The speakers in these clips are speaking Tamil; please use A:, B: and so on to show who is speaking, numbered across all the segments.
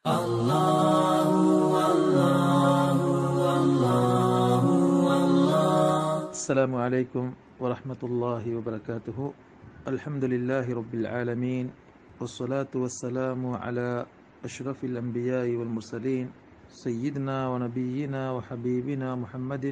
A: السلام عليكم ورحمة الله وبركاته. الحمد لله رب العالمين، والصلاة والسلام على أشرف الأنبياء والمرسلين سيدنا ونبينا وحبيبنا محمد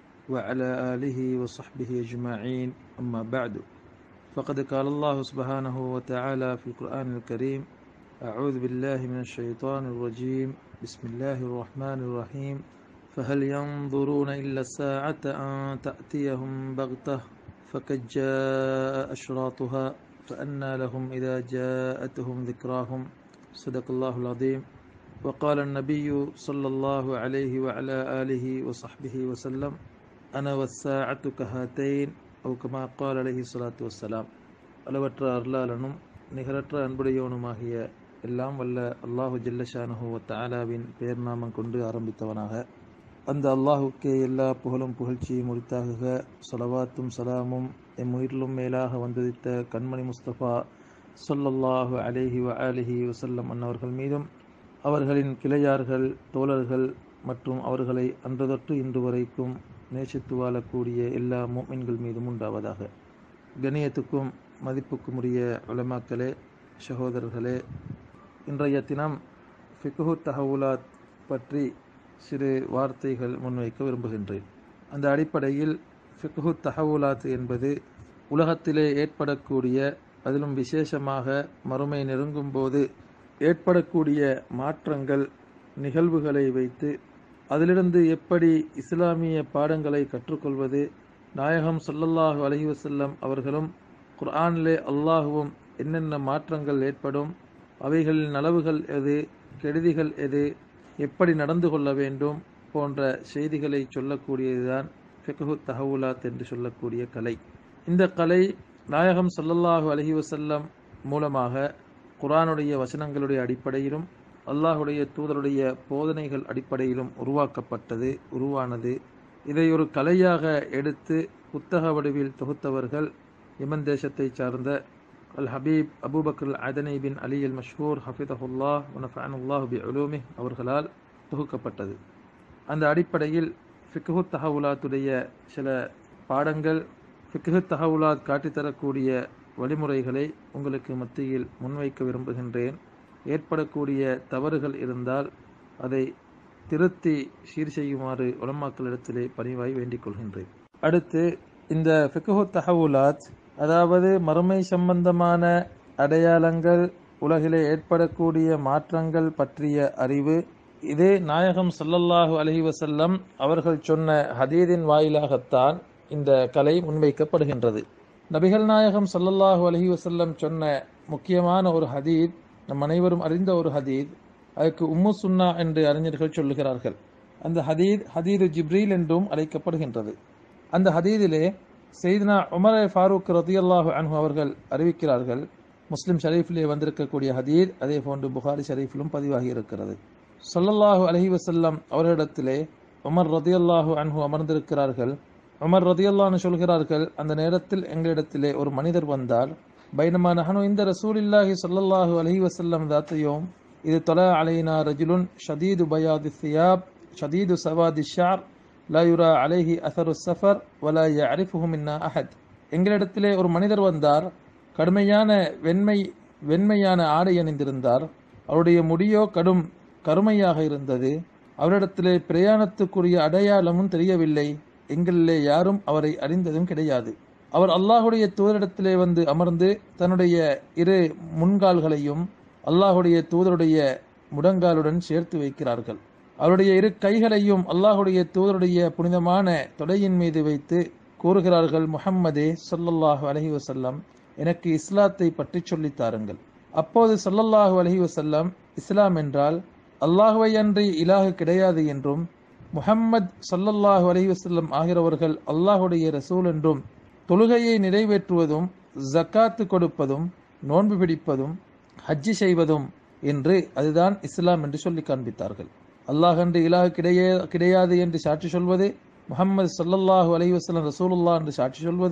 A: وعلى آله وصحبه أجمعين. أما بعد، فقد قال الله سبحانه وتعالى في القرآن الكريم: أعوذ بالله من الشيطان الرجيم، بسم الله الرحمن الرحيم. فهل ينظرون إلا الساعة أن تأتيهم بغتة فقد جاء أشراطها فأنى لهم إذا جاءتهم ذكراهم. صدق الله العظيم. وقال النبي صلى الله عليه وعلى آله وصحبه وسلم: أنا والساعة كهاتين، أو كما قال عليه الصلاة والسلام. அளவற்ற அருளாளனும் நிகரற்ற அன்புடையவனுமாகிய எல்லாம் வல்ல அல்லாஹு ஜல்லஷானஹு வ தஆலாவின் பெயர் நாமம் கொண்டு ஆரம்பித்தவனாக, அந்த அல்லாஹுக்கே எல்லா புகழும் புகழ்ச்சியும் உரித்தாகுக. ஸலவாத்தும் சலாமும் எம் உயிரிலும் மேலாக வந்துதித்த கண்மணி முஸ்தபா ஸல்லல்லாஹு அலைஹி வ ஆலிஹி வஸல்லம் அன்னவர்கள் மீதும், அவர்களின் கிளையார்கள், தோழர்கள் மற்றும் அவர்களை அன்று தொட்டு இன்று வரைக்கும் நேசித்து வாழக்கூடிய எல்லா முஃமின்கள் மீதும் உண்டாவதாக. கணியத்துக்கும் மதிப்புக்கும் உரிய உலமாக்களே, சகோதரர்களே, இன்றைய தினம் ஃபிக்ஹு தஹவுலாத் பற்றி சிறு வார்த்தைகள் முன்வைக்க விரும்புகின்றேன். அந்த அடிப்படையில் ஃபிக்ஹு தஹவுலாத் என்பது உலகத்திலே ஏற்படக்கூடிய, அதிலும் விசேஷமாக மறுமை நெருங்கும் போது ஏற்படக்கூடிய மாற்றங்கள், நிகழ்வுகளை வைத்து அதிலிருந்து எப்படி இஸ்லாமிய பாடங்களை கற்றுக்கொள்வது, நாயகம் ஸல்லல்லாஹு அலைஹி வஸல்லம் அவர்களும் குர்ஆனிலே அல்லாஹுவும் என்னென்ன மாற்றங்கள் ஏற்படும், அவைகளின் நலவுகள் எது, கெடுதிகள் எது, எப்படி நடந்து கொள்ள வேண்டும் போன்ற செய்திகளை சொல்லக்கூடியதுதான் ஃபிக்ஹு தஹவுலாத் என்று சொல்லக்கூடிய கலை. இந்த கலை நாயகம் ஸல்லல்லாஹு அலைஹி வஸல்லம் மூலமாக குர்ஆனுடைய வசனங்களுடைய அடிப்படையிலும் அல்லாஹுடைய தூதருடைய போதனைகள் அடிப்படையிலும் உருவானது. இதை ஒரு கலையாக எடுத்து புத்தக வடிவில் தொகுத்தவர்கள் யமன் தேசத்தை சார்ந்த அல் ஹபீப் அபூபக்கர் அதனி பின் அலி அல் மஷ்ஹூர் ஹஃபிதஹுல்லாஹ் வ நஃபஅனல்லாஹு பிஉலூமிஹி அவர்களால் தொகுக்கப்பட்டது. அந்த அடிப்படையில் ஃபிக்ஹு தஹவுலாத்துடைய சில பாடங்கள், ஃபிக்ஹு தஹவுலாத் காட்டித்தரக்கூடிய வழிமுறைகளை உங்களுக்கு மத்தியில் முன்வைக்க விரும்புகின்றேன். ஏற்படக்கூடிய தவறுகள் இருந்தால் அதை திருத்தி சீர் செய்யுமாறு உலமாக்களிடத்திலே பணிவாய் வேண்டிக் கொள்கின்றேன். அடுத்து, இந்த ஃபிக்ஹு தஹவுலாத், அதாவது மறுமை சம்பந்தமான அடையாளங்கள், உலகிலே ஏற்படக்கூடிய மாற்றங்கள் பற்றிய அறிவு, இதே நாயகம் ஸல்லல்லாஹு அலைஹி வஸல்லம் அவர்கள் சொன்ன ஹதீஸின் வாயிலாகத்தான் இந்த கலை முன்வைக்கப்படுகின்றது. நபிகள் நாயகம் ஸல்லல்லாஹு அலைஹி வஸல்லம் சொன்ன முக்கியமான ஒரு ஹதீஸ், நம் அனைவரும் அறிந்த ஒரு ஹதீஸ், அதுக்கு உம்மு சுன்னா என்று அறிஞர்கள் சொல்லுகிறார்கள். அந்த ஹதீது ஜிப்ரீல் என்றும் அழைக்கப்படுகின்றது. அந்த ஹதீதிலே சையதுனா உமர் ஃபாரூக் ரலியல்லாஹு அன்ஹு அவர்கள் அறிவிக்கிறார்கள். முஸ்லிம் ஷரீஃபிலே வந்திருக்கக்கூடிய ஹதீஸ், அதே போன்று புகாரி ஷரீஃபிலும் பதிவாகி இருக்கிறது. ஸல்லல்லாஹு அலைஹி வஸல்லம் அவர்களிடத்திலே உமர் ரலியல்லாஹு அன்ஹு அமர்ந்திருக்கிறார்கள். உமர் ரலியல்லாஹு அன்ஹு சொல்கிறார்கள், அந்த நேரத்தில் எங்களிடத்திலே ஒரு மனிதர் வந்தால், பைனமா நஹனு இந்த ரசூலில்லாஹி ஸல்லல்லாஹு அலைஹி வஸல்லம் ذات يوم إذ طلع علينا رجل شديد بياض الثياب شديد سواد الشعر لا يرى عليه أثر السفر ولا يعرفه منا أحد. எங்களிடத்திலே ஒரு மனிதர் வந்தார், கடுமையான வெண்மையான ஆடை அணிந்திருந்தார், அவருடைய முடியோ கடும் கருமையாக இருந்தது, அவரிடத்திலே பிரயாணத்துக்குரிய அடையாளமும் தெரியவில்லை, எங்களிலே யாரும் அவரை அறிந்ததும் கிடையாது. அவர் அல்லாஹுடைய தூதரிடத்திலே வந்து அமர்ந்து தன்னுடைய இரு முன்கால்களையும் அல்லாஹுடைய தூதருடைய முடங்காலுடன் சேர்த்து வைக்கிறார்கள். அவருடைய இரு கைகளையும் அல்லாஹுடைய தூதருடைய புனிதமான தொடையின் மீது வைத்து கூறுகிறார்கள், முஹம்மதே ஸல்லல்லாஹு அலைஹி வஸல்லம், எனக்கு இஸ்லாத்தை பற்றி சொல்லித் தாருங்கள். அப்போது ஸல்லல்லாஹு அலைஹி வஸல்லம், இஸ்லாம் என்றால் அல்லாஹுவை அன்றி இலாஹு கிடையாது என்றும், முஹம்மத் ஸல்லல்லாஹு அலைஹி வஸல்லம் ஆகிறவர்கள் அல்லாஹுடைய ரசூல் என்றும், தொழுகையை நிறைவேற்றுவதும், ஜக்காத்து கொடுப்பதும், நோன்பு பிடிப்பதும், ஹஜ்ஜி செய்வதும் என்று அதுதான் இஸ்லாம் என்று சொல்லி காண்பித்தார்கள். அல்லாஹ் அன்று இலாஹ் கிடையாது என்று சாட்சி சொல்வது, முஹம்மது ஸல்லல்லாஹு அலைஹி வஸல்லம் ரசூலுல்லாஹ் என்று சாட்சி சொல்வது,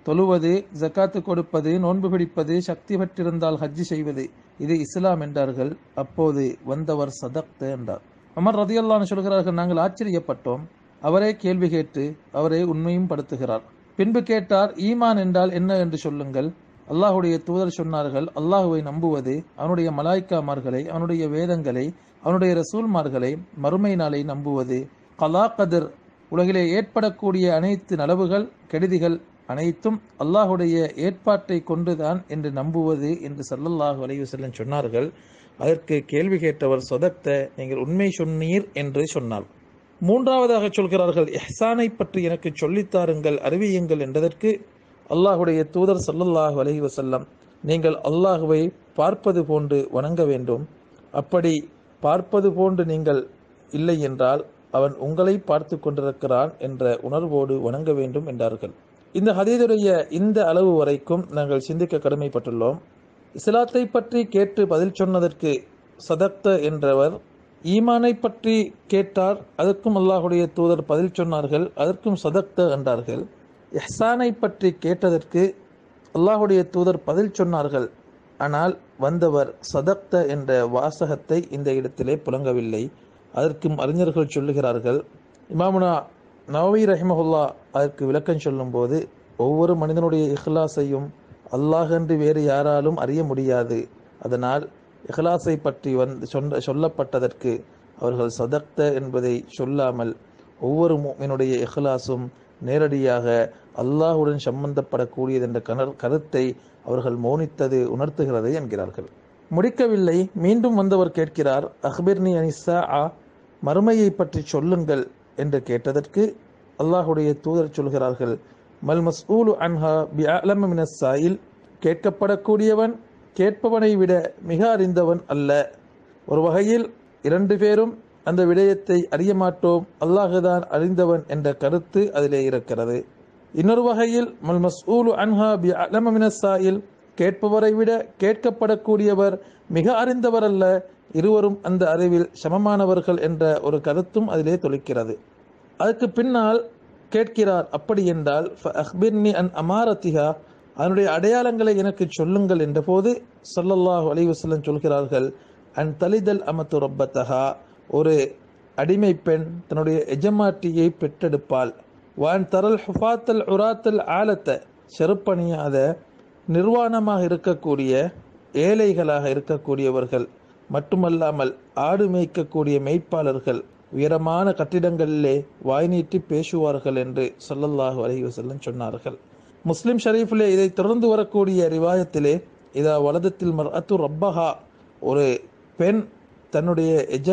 A: தொழுவது, ஜக்காத்து கொடுப்பது, நோன்பு பிடிப்பது, சக்தி பெற்றிருந்தால் ஹஜ்ஜு செய்வது, இது இஸ்லாம் என்றார்கள். அப்போது வந்தவர் சதக்த என்றார். உமர் ரலியல்லாஹு அன்ஹு சொல்கிறார்கள், நாங்கள் ஆச்சரியப்பட்டோம். அவரே கேள்வி கேட்டு அவரே உண்மையும் படுத்துகிறார். பின்பு கேட்டார், ஈமான் என்றால் என்ன என்று சொல்லுங்கள். அல்லாஹுடைய தூதர் சொன்னார்கள், அல்லாஹுவை நம்புவது, அவனுடைய மலாய்க்காமார்களை, அவனுடைய வேதங்களை, அவனுடைய ரசூல்மார்களை, மறுமை நாளை நம்புவது, கலா கதிர், உலகிலே ஏற்படக்கூடிய அனைத்து நலவுகள் கெடுதிகள் அனைத்தும் அல்லாஹுடைய ஏற்பாட்டை கொண்டுதான் என்று நம்புவது என்று ஸல்லல்லாஹு அலைஹி வஸல்லம் சொன்னார்கள். அதற்கு கேள்வி கேட்டவர், சொதக்த, நீங்கள் உண்மை சொன்னீர் என்று சொன்னார். மூன்றாவதாக சொல்கிறார்கள், இஹ்சானை பற்றி எனக்கு சொல்லித்தாருங்கள், அறிவியுங்கள் என்றதற்கு அல்லாஹுடைய தூதர் ஸல்லல்லாஹு அலைஹி வஸல்லம், நீங்கள் அல்லாஹுவை பார்ப்பது போன்று வணங்க வேண்டும். அப்படி பார்ப்பது போன்று நீங்கள் இல்லை என்றால் அவன் உங்களை பார்த்து கொண்டிருக்கிறான் என்ற உணர்வோடு வணங்க வேண்டும் என்றார்கள். இந்த ஹதீதுடைய இந்த அளவு வரைக்கும் நாங்கள் சிந்திக்க கடமைப்பட்டுள்ளோம். இஸ்லாத்தை பற்றி கேட்டு பதில் சொன்னதற்கு சதக்த என்றவர், ஈமானை பற்றி கேட்டார், அதற்கும் அல்லாஹுடைய தூதர் பதில் சொன்னார்கள், அதற்கும் சதக்த என்றார்கள். இஹ்சானை பற்றி கேட்டதற்கு அல்லாஹுடைய தூதர் பதில் சொன்னார்கள், ஆனால் வந்தவர் சதக்த என்ற வாசகத்தை இந்த இடத்திலே புழங்கவில்லை. அதற்கும் அறிஞர்கள் சொல்லுகிறார்கள். இமாமுனா நவவி ரஹிமஹுல்லா அதற்கு விளக்கம் சொல்லும்போது, ஒவ்வொரு மனிதனுடைய இஹ்லாஸையும் அல்லாஹென்று வேறு யாராலும் அறிய முடியாது. அதனால் இஹ்லாஸை பற்றி சொல்லப்பட்டதற்கு அவர்கள் சதக்த என்பதை சொல்லாமல் ஒவ்வொரு முஃமினுடைய இஹ்லாஸும் நேரடியாக அல்லாஹுடன் சம்பந்தப்படக்கூடியது என்ற கருத்தை அவர்கள் மௌனித்தது உணர்த்துகிறது என்கிறார்கள். முடிக்கவில்லை, மீண்டும் வந்தவர் கேட்கிறார், அஹ்பிர்னி அனிஸ்ஸாஅ, மறுமையை பற்றி சொல்லுங்கள் என்று கேட்டதற்கு அல்லாஹுடைய தூதர் சொல்கிறார்கள், மல் மஸ்ஊலு அன்ஹா பிஅலம மினஸ் ஸாயில், கேட்கப்படக்கூடியவன் கேட்பவனை விட மிக அறிந்தவன் அல்ல. ஒரு வகையில் இரண்டு பேரும் அந்த விடயத்தை அறிய மாட்டோம், அல்லாஹுதான் அறிந்தவன் என்ற கருத்து அதிலே இருக்கிறது. இன்னொரு வகையில் மல் மஸ்ஊலு அன்ஹா பிஅலம மினஸ் ஸாயில், கேட்பவரை விட கேட்கப்படக்கூடியவர் மிக அறிந்தவர் அல்ல, இருவரும் அந்த அறிவில் சமமானவர்கள் என்ற ஒரு கருத்தும் அதிலே தொழிக்கிறது. அதுக்கு பின்னால் கேட்கிறார், அப்படி என்றால் ஃபஅக்பிர்னி அன் அமாரத்திஹா, அதனுடைய அடையாளங்களை எனக்கு சொல்லுங்கள் என்ற போது ஸல்லல்லாஹு அலைஹி வஸல்லம் சொல்கிறார்கள், அன் தலிதல் அமத்து ரப்பத்தஹா, ஒரு அடிமை பெண் தன்னுடைய எஜமாட்டியை பெற்றெடுப்பாள். வான் தரல் ஹுஃபாத்தல் உராத்தல் ஆலத்த, செருப்பணியாத நிர்வாணமாக இருக்கக்கூடிய ஏழைகளாக இருக்கக்கூடியவர்கள் மட்டுமல்லாமல் ஆடு மேய்க்கக்கூடிய மேய்ப்பாளர்கள் உயரமான கட்டிடங்களிலே வாய் நீட்டி பேசுவார்கள் என்று ஸல்லல்லாஹு அலைஹி வஸல்லம் சொன்னார்கள். முஸ்லிம் ஷரீஃபிலே இதை தொடர்ந்து வரக்கூடிய ரிவாயத்திலே, இதா வலதத்தில் மர்அத்து ரப்பஹா, ஒரு பெண் தன்னுடைய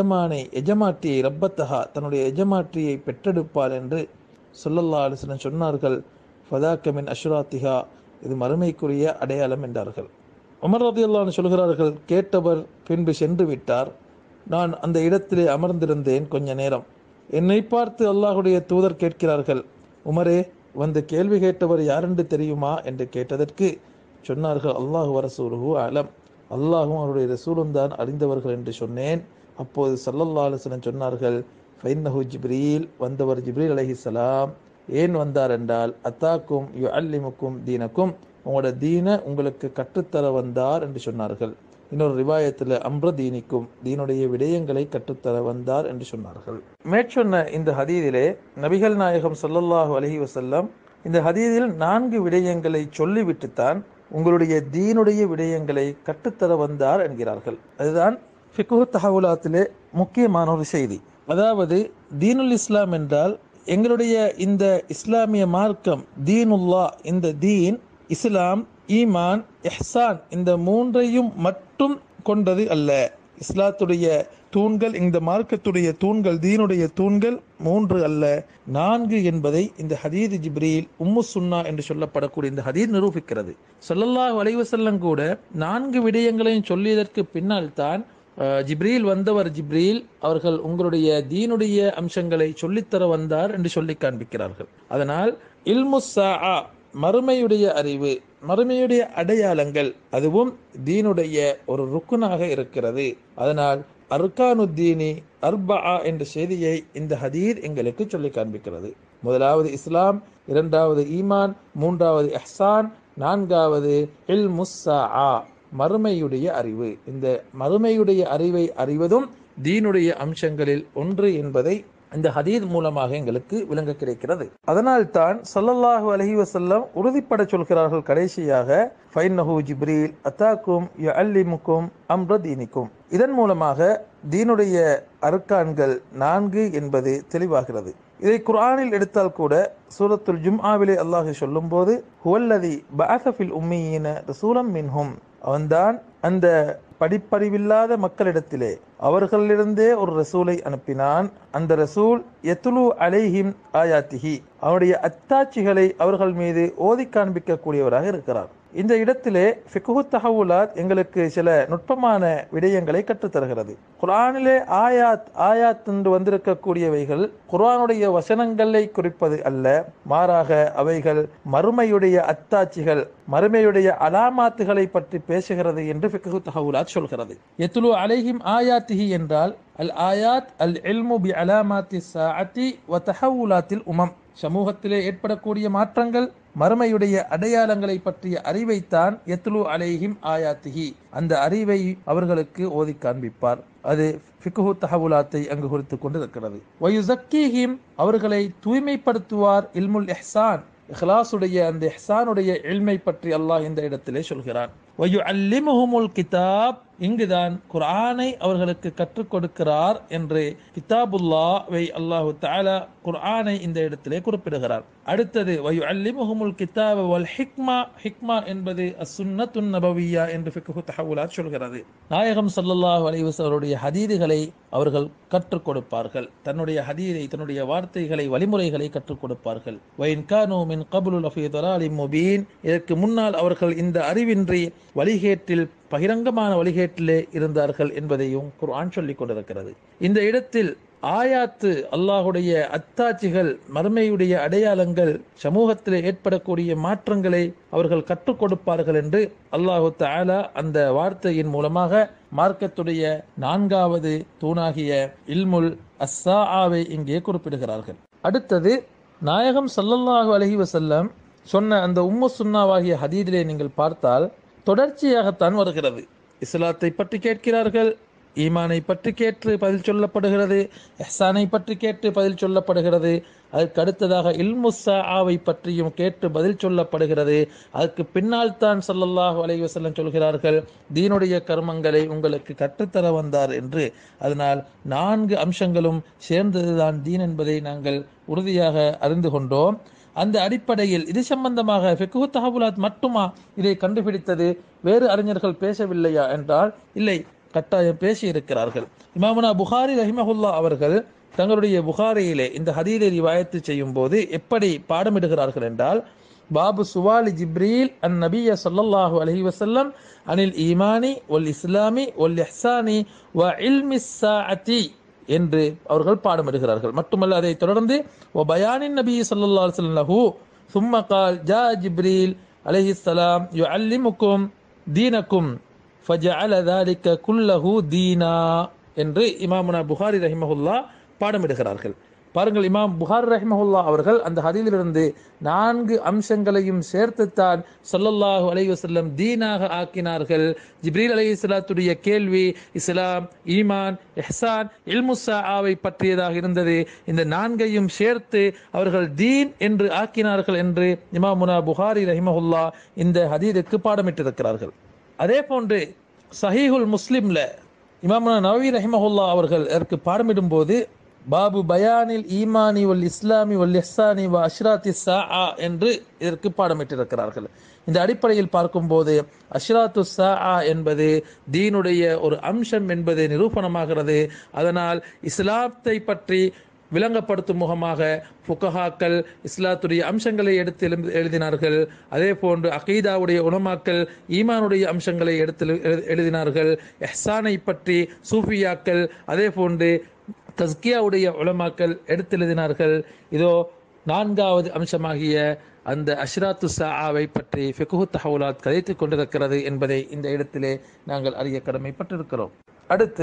A: எஜமாட்டியை ரப்பத்தஹா, தன்னுடைய எஜமாட்டியை பெற்றெடுப்பாள் என்று ஸல்லல்லாஹு அலைஹி வஸல்லம் சொன்னார்கள். ஃபதாக்க மின் அஷ்ராத்திஹா, இது மறுமைக்குரிய அடையாளம் என்றார்கள். உமர் ரலியல்லாஹு அன்ஹு சொல்கிறார்கள், கேட்டவர் பின்பு சென்று விட்டார். நான் அந்த இடத்திலே அமர்ந்திருந்தேன் கொஞ்ச நேரம். என்னை பார்த்து அல்லாஹுடைய தூதர் கேட்கிறார்கள், உமரே, வந்து கேள்வி கேட்டவர் யாரென்று தெரியுமா என்று கேட்டதற்கு சொன்னார்கள், அல்லாஹு வரசூலுஹு அலம், அல்லாஹும் அவருடைய ரசூலும் தான் அறிந்தவர்கள் என்று சொன்னேன். அப்போது ஸல்லல்லாஹு அலைஹி வஸல்லம் சொன்னார்கள், ஃபைன்னஹு ஜிப்ரீல், வந்தவர் ஜிப்ரீல் அலைஹிஸ்ஸலாம். ஏன் வந்தார் என்றால், அத்தாக்கும் யுஅல்லிமுக்கும் தீனக்கும், உங்களோட தீன உங்களுக்கு கற்றுத்தர வந்தார் என்று சொன்னார்கள். இன்னொரு ரிவாயத்தில் அம்ர தீனிக்கும், தீனுடைய விடயங்களை கற்றுத்தர வந்தார் என்று சொன்னார்கள். மேற்சொன்ன இந்த ஹதீதிலே நபிகள் நாயகம் ஸல்லல்லாஹு அலைஹி வஸல்லம் இந்த ஹதீதில் 4 விடயங்களை சொல்லிவிட்டுத்தான் உங்களுடைய தீனுடைய விடயங்களை கற்றுத்தர வந்தார் என்கிறார்கள். அதுதான் ஃபிக்ஹு தஹவுலாத்திலே முக்கியமான ஒரு செய்தி. அதாவது தீனுல் இஸ்லாம் என்றால் எங்களுடைய இந்த இஸ்லாமிய மார்க்கம், தீனுல்லா, இந்த தீன் இஸ்லாம், ஈமான், இஹ்சான், இந்த 3ஐயும் மட்டும் கொண்டது அல்ல. இஸ்லாத்துடைய தூண்கள், இந்த மார்க்கத்துடைய தூண்கள், தீனுடைய தூண்கள் 3 அல்ல 4 என்பதை இந்த ஹதீத் ஜிப்ரீல் உம்மு சுன்னா என்று சொல்லப்படக்கூடிய இந்த ஹதீத் நிரூபிக்கிறது. ஸல்லல்லாஹு அலைஹி வஸல்லம் கூட 4 விடயங்களையும் சொல்லியதற்கு பின்னால் தான் ஜிப்ரீல் வந்தவர் ஜிப்ரீல் அவர்கள் உங்களுடைய தீனுடைய அம்சங்களை சொல்லித்தர வந்தார் என்று சொல்லி காண்பிக்கிறார்கள். அதனால் இல்முஸ்ஸாஆ, மறுமையுடைய அறிவு, மறுமையுடைய அடையாளங்கள், அதுவும் தீனுடைய ஒரு ருக்குனாக இருக்கிறது. அதனால் அர்கானுத்தீனி அர்பஆ என்ற செய்தியை இந்த ஹதீத் எங்களுக்கு சொல்லி காண்பிக்கிறது. முதலாவது இஸ்லாம், இரண்டாவது ஈமான், மூன்றாவது இஹ்சான், நான்காவது இல்முஸ்ஸாஆ, மறுமையுடைய அறிவு. இந்த மறுமையுடைய அறிவை அறிவதும் தீனுடைய அம்சங்களில் ஒன்று என்பதை இந்த ஹதீஸ் மூலமாக எங்களுக்கு விளங்க கிடைக்கிறது. அதனால் தான் ஸல்லல்லாஹு அலைஹி வஸல்லம் உறுதிப்பட சொல்கிறார்கள் கடைசியாக, ஃபைன்னஹு ஜிப்ரீல் அத்தாக்கும் யுஅல்லிமுக்கும் அம்ர தீனிக்கும். இதன் மூலமாக தீனுடைய அர்கான்கள் 4 என்பது தெளிவாகிறது. இதை குர்ஆனில் எடுத்தால் கூட சூரத்துல் ஜும்ஆவிலே அல்லாஹ் சொல்லும்போது, ஹுவல்லதி பஅஸ ஃபில் உம்மீன ரசூலம் மின்ஹும், அவன்தான் அந்த படிப்பறிவில்லாத மக்களிடத்திலே அவர்களிலிருந்தே ஒரு ரசூலை அனுப்பினான். அந்த ரசூல் யத்லு அலைஹிம் ஆயாத்திஹி, அவருடைய அத்தாட்சிகளை அவர்கள் மீது ஓதி காண்பிக்கக்கூடியவராக இருக்கிறார். இந்த இடத்திலே ஃபிக்ஹு தஹவுலாத் எங்களுக்கு சில நுட்பமான விடயங்களை கற்றுத்தருகிறது. குர்ஆனிலே ஆயாத் என்று வந்திருக்கக்கூடியவைகள் குர்ஆனுடைய வசனங்களை குறிப்பது அல்ல, மாறாக அவைகள் மறுமையுடைய அத்தாட்சிகள், மறுமையுடைய அலாமாத்துகளை பற்றி பேசுகிறது என்று ஃபிக்ஹு தஹவுலாத் சொல்கிறது. யத்லு அலைஹிம் ஆயாத்திஹி என்றால் அல் ஆயாத் அல் இல்மு பி அலாமாத்தி ஸாஅத்தி வ தஹவுலாத்தில் உமம், சமூகத்திலே ஏற்படக்கூடிய மாற்றங்கள், மறுமையுடைய அடையாளங்களை பற்றிய அறிவைத்தான் யத்லு அலைஹிம் ஆயாத்திஹி, அந்த அறிவை அவர்களுக்கு ஓதி காண்பிப்பார். அது ஃபிக்ஹு தஹவுலாத்தை அங்கு குறித்து கொண்டிருக்கிறது. வயுஸக்கீஹிம், அவர்களை தூய்மைப்படுத்துவார். இல்முல் இஹ்சான், இஹ்லாசுடைய அந்த இஹ்சானுடைய இல்மை பற்றி அல்லாஹ் இந்த இடத்திலே சொல்கிறான். வயுஅல்லிமுஹுமுல் கிதாப், இங்குதான் குர்ஆனை அவர்களுக்கு கற்றுக் கொடுக்கிறார் என்று கிதாபுல்லாஹ்வை அல்லாஹு தஆலா குர்ஆனை இந்த இடத்திலே குறிப்பிடுகிறார். அடுத்தது வயுஅல்லிமுஹுமுல் கிதாப வல் ஹிக்மா, ஹிக்மா என்பது அஸ்ஸுன்னத்துன் நபவிய்யா என்று ஃபிக்ஹு தஹவுலாத் சொல்கிறது. நாயகம் ஸல்லல்லாஹு அலைஹி வஸல்லுடைய ஹதீதுகளை அவர்கள் கற்றுக் கொடுப்பார்கள். தன்னுடைய ஹதீதை, தன்னுடைய வார்த்தைகளை, வழிமுறைகளை கற்றுக் கொடுப்பார்கள். வஇன் கானூ மின் கப்லு லஃபீ ضلالٍ முபீன், இதற்கு முன்னால் அவர்கள் இந்த அறிவின்றி வழிகேட்டில், பகிரங்கமான வழிகேட்டிலே இருந்தார்கள் என்பதையும் குர்ஆன் சொல்லிக் கொண்டிருக்கிறது. இந்த இடத்தில் ஆயாத்து, அல்லாஹுடைய அத்தாட்சிகள், மறுமையுடைய அடையாளங்கள், சமூகத்திலே ஏற்படக்கூடிய மாற்றங்களை அவர்கள் கற்றுக் கொடுப்பார்கள் என்று அல்லாஹு தஆலா அந்த வார்த்தையின் மூலமாக மார்க்கத்துடைய 4வது தூணாகிய இல்முல் அஸ்ஸாஆவை இங்கே குறிப்பிடுகிறார்கள். அடுத்தது நாயகம் ஸல்லல்லாஹு அலைஹி வஸல்லம் சொன்ன அந்த சுன்னாவாகிய ஹதீதிலே நீங்கள் பார்த்தால் தொடர்ச்சியாகத்தான் வருகிறது. இஸ்லாத்தை பற்றி கேட்கிறார்கள், ஈமானை பற்றி கேட்டு பதில் சொல்லப்படுகிறது, இஹ்சானை பற்றி கேட்டு பதில் சொல்லப்படுகிறது. அதற்கு அடுத்ததாக இல்முஸ்ஸாஆவை பற்றியும் கேட்டு பதில் சொல்லப்படுகிறது. அதற்கு பின்னால் தான் ஸல்லல்லாஹு அலைஹி வஸல்லம் சொல்கிறார்கள், தீனுடைய கர்மங்களை உங்களுக்கு கற்றுத்தர வந்தார் என்று. அதனால் 4 அம்சங்களும் சேர்ந்ததுதான் தீன் என்பதை நாங்கள் உறுதியாக அறிந்து கொண்டோம். அந்த அடிப்படையில் இது சம்பந்தமாக ஃபிக்ஹு தஹவுலாத் மட்டுமா இதை கண்டுபிடித்தது, வேறு அறிஞர்கள் பேசவில்லையா என்றால் இல்லை, கட்டாயம் பேசி இருக்கிறார்கள். இமாமுனா புகாரி ரஹிமஹுல்லா அவர்கள் தங்களுடைய புகாரியிலே இந்த ஹதீதை ரிவாயத்து செய்யும் போது எப்படி பாடமிடுகிறார்கள் என்றால், பாபு சுவாலி ஜிப்ரீல் அன் நபிய ஸல்லல்லாஹு அலைஹி வஸல்லம் அனில் ஈமானி வல் இஸ்லாமி வல் இஹ்சானி வ இல்மிஸ் ஸாஅத்தி என்று அவர்கள் பாடமிடுகிறார்கள். மட்டுமல்ல, அதை தொடர்ந்து பயானின் நபி ஸல்லல்லாஹு அலைஹி வஸல்லம் லஹு ثم قال جاء جبريل عليه السلام يعلمكم دينكم فجعل ذلك كله دينا என்று இமாமுனா புகாரி ரஹிமஹுல்லா பாடமிடுகிறார்கள். பாருங்கள், இமாம் புகாரி ரஹிமஹுல்லா அவர்கள் அந்த ஹதீஸிலிருந்து 4 அம்சங்களையும் சேர்த்துத்தான் ஸல்லல்லாஹு அலைஹி வஸல்லம் தீனாக ஆக்கினார்கள். ஜிப்ரீல் அலைஹிஸ்ஸலாத்துடைய கேள்வி இஸ்லாம், ஈமான், இஹ்சான், இல்முஸ்ஸாஆவை பற்றியதாக இருந்தது. இந்த 4ஐயும் சேர்த்து அவர்கள் தீன் என்று ஆக்கினார்கள் என்று இமாமுனா புகாரி ரஹிமஹுல்லா இந்த ஹதீஸுக்கு பாடமிட்டிருக்கிறார்கள். அதே போன்று சஹீஹுல் முஸ்லிம்ல இமாமுனா நவவி ரஹிமஹுல்லா அவர்கள் இதற்கு பாடமிடும் போது பாபு பயானில் ஈமானி வல் இஸ்லாமி வல் இஹ்சானி வ அஷ்ராத்தி ஸாஆ என்று இதற்கு பாடமிட்டிருக்கிறார்கள். இந்த அடிப்படையில் பார்க்கும்போது அஷ்ராத்து ஸாஆ என்பது தீனுடைய ஒரு அம்சம் என்பது நிரூபணமாகிறது. அதனால் இஸ்லாத்தை பற்றி விளங்கப்படுத்தும் முகமாக ஃபுகஹாக்கள் இஸ்லாத்துடைய அம்சங்களை எடுத்து எழுதினார்கள். அதே போன்று அகீதாவுடைய உலமாக்கள் ஈமானுடைய அம்சங்களை எடுத்து எழுதினார்கள். இஹ்சானை பற்றி சூஃபியாக்கள், அதே போன்று தஸ்கியாவுடைய உலமாக்கள் எடுத்து எழுதினார்கள். இதோ 4வது அம்சமாகிய அந்த அஷ்ராத்து ஸாஆவை பற்றி ஃபிக்ஹு தஹவுலாத் கதைத்துக் கொண்டிருக்கிறது என்பதை இந்த இடத்திலே நாங்கள் அறிய கடமைப்பட்டிருக்கிறோம். அடுத்து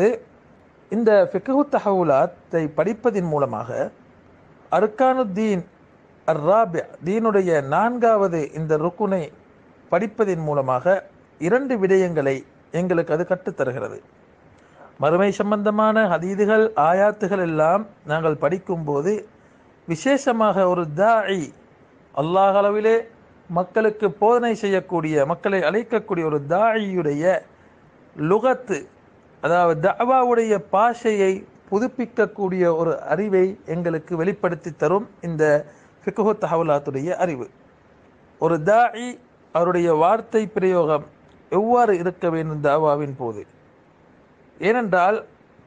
A: இந்த ஃபிக்ஹு தஹவுலாத்தை படிப்பதின் மூலமாக அர்கானுத்தீன் அர்-ராபி, தீனுடைய 4வது இந்த ருக்குனை படிப்பதின் மூலமாக 2 விடயங்களை எங்களுக்கு அது கற்றுத்தருகிறது. மறுமை சம்பந்தமான ஹதீதுகள் ஆயாத்துகள் எல்லாம் நாங்கள் படிக்கும்போது விசேஷமாக ஒரு தாஇ, அல்லாஹ் அளவிலே மக்களுக்கு போதனை செய்யக்கூடிய, மக்களை அழைக்கக்கூடிய ஒரு தாயியுடைய லுகத்து, அதாவது தஅவாவுடைய பாஷையை புதுப்பிக்கக்கூடிய ஒரு அறிவை எங்களுக்கு வெளிப்படுத்தி தரும் இந்த ஃபிக்ஹு தஹவுலாத்துடைய அறிவு. ஒரு தாஇ அவருடைய வார்த்தை பிரயோகம் எவ்வாறு இருக்க வேண்டும் தஅவாவின் போது? ஏனென்றால்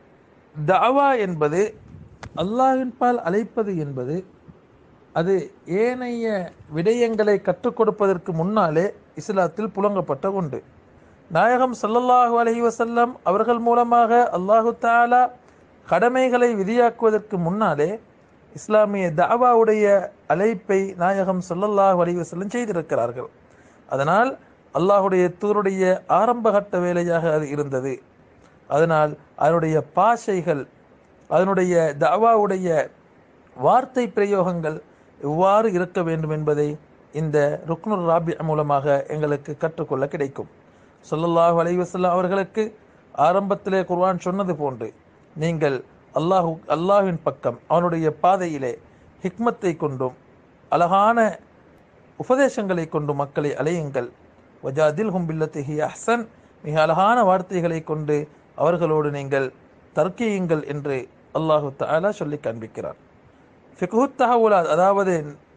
A: தஅவா என்பது, அல்லாஹ்வின் பால் அழைப்பது என்பது, அது ஏனைய விடயங்களை கற்றுக் கொடுப்பதற்கு முன்னாலே இஸ்லாத்தில் புழங்கப்பட்ட ஒன்று. நாயகம் ஸல்லல்லாஹு அலைஹி வஸல்லம் அவர்கள் மூலமாக அல்லாஹு தஆலா கடமைகளை விதியாக்குவதற்கு முன்னாலே இஸ்லாமிய தஅவாவுடைய அழைப்பை நாயகம் ஸல்லல்லாஹு அலைஹி வஸல்லம் செய்திருக்கிறார்கள். அதனால் அல்லாஹுடைய தூருடைய ஆரம்பகட்ட வேலையாக அது இருந்தது. அதனால் அதனுடைய பாஷைகள், அதனுடைய தஅவாவுடைய வார்த்தை பிரயோகங்கள் எவ்வாறு இருக்க வேண்டும் என்பதை இந்த ருக்னுர் ராபி மூலமாக எங்களுக்கு கற்றுக்கொள்ள கிடைக்கும். ஸல்லல்லாஹு அலைஹி வஸல்லம் அவர்களுக்கு ஆரம்பத்திலே குர்ஆன் சொன்னது போன்று, நீங்கள் அல்லாஹ்வின் பக்கம் அவனுடைய பாதையிலே ஹிக்மத்தை கொண்டும் அழகான உபதேசங்களை கொண்டு மக்களை அலையுங்கள். வஜாதில்ஹும் பில்லத்தி ஹிய அஹ்ஸன், மிக அழகான வார்த்தைகளை கொண்டு அவர்களோடு நீங்கள் தர்க்கியுங்கள் என்று அல்லாஹு தஆலா சொல்லி காண்பிக்கிறார். ஃபிக்ஹு தஹவுலாத், அதாவது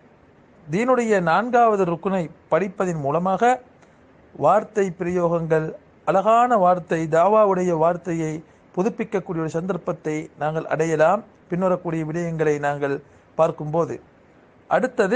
A: தீனுடைய 4வது ருக்குனை படிப்பதின் மூலமாக வார்த்தை பிரயோகங்கள், அழகான வார்த்தை, தாவாவுடைய வார்த்தையை புதுப்பிக்கக்கூடிய ஒரு சந்தர்ப்பத்தை நாங்கள் அடையலாம். பின்வரக்கூடிய விடயங்களை நாங்கள் பார்க்கும்போது, அடுத்தது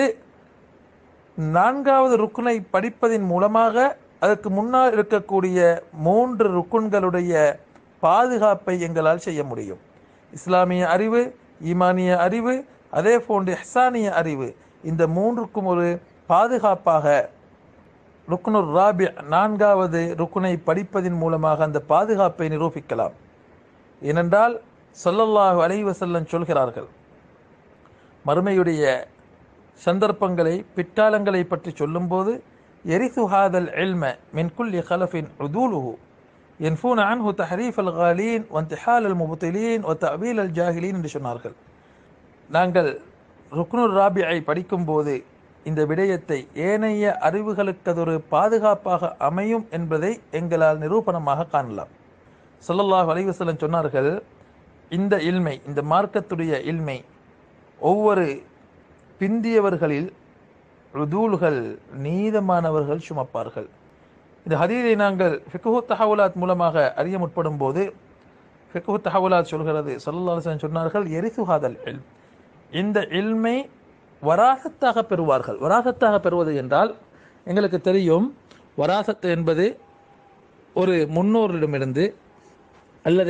A: 4வது ருக்குனை படிப்பதின் மூலமாக அதற்கு முன்னால் இருக்கக்கூடிய 3 ருக்குன்களுடைய பாதுகாப்பை எங்களால் செய்ய முடியும். இஸ்லாமிய அறிவு, ஈமானிய அறிவு, அதே போன்று இஹ்சானிய அறிவு, இந்த 3க்கும் ஒரு பாதுகாப்பாக ருக்னுர் ராபி 4வது ருக்குனை படிப்பதின் மூலமாக அந்த பாதுகாப்பை நிரூபிக்கலாம். ஏனென்றால் ஸல்லல்லாஹு அலைஹி வஸல்லம் சொல்கிறார்கள், மறுமையுடைய சந்தர்ப்பங்களை, பிற்காலங்களை பற்றி சொல்லும்போது, எரிசு ஹாதல் இல்ம மின் குல்லி கலஃபின் உதூலுஹு யன்ஃபூன அன்ஹு தஹரீஃப் அல் காலீன் வன்திஹால் அல் முபத்திலீன் வ தஅவீல் அல் ஜாஹிலீன் என்று சொன்னார்கள். நாங்கள் ருக்னுர் ராபியை படிக்கும்போது இந்த விடயத்தை ஏனைய அறிவுகளுக்கு அது ஒரு பாதுகாப்பாக அமையும் என்பதை எங்களால் நிரூபணமாக காணலாம். ஸல்லல்லாஹு அலைஹி வஸல்லம் சொன்னார்கள், இந்த இல்மை, இந்த மார்க்கத்துடைய இல்மை ஒவ்வொரு பிந்தியவர்களில் உதூல்கள், நீதமானவர்கள் சுமப்பார்கள். இந்த ஹதீஸை நாங்கள் ஃபிக்ஹு தஹவுலாத் மூலமாக அறிய முற்படும் போது, ஃபிக்ஹு தஹவுலாத் சொல்கிறது, ஸல்லல்லாஹு அலைஹி வஸல்லம் சொன்னார்கள், எரிசு ஹாதல் இல்ம், இந்த இல்மை வராசத்தாக பெறுவார்கள். வராசத்தாக பெறுவது என்றால் எங்களுக்கு தெரியும், வராசத்து என்பது ஒரு முன்னோரிடமிருந்து அல்லது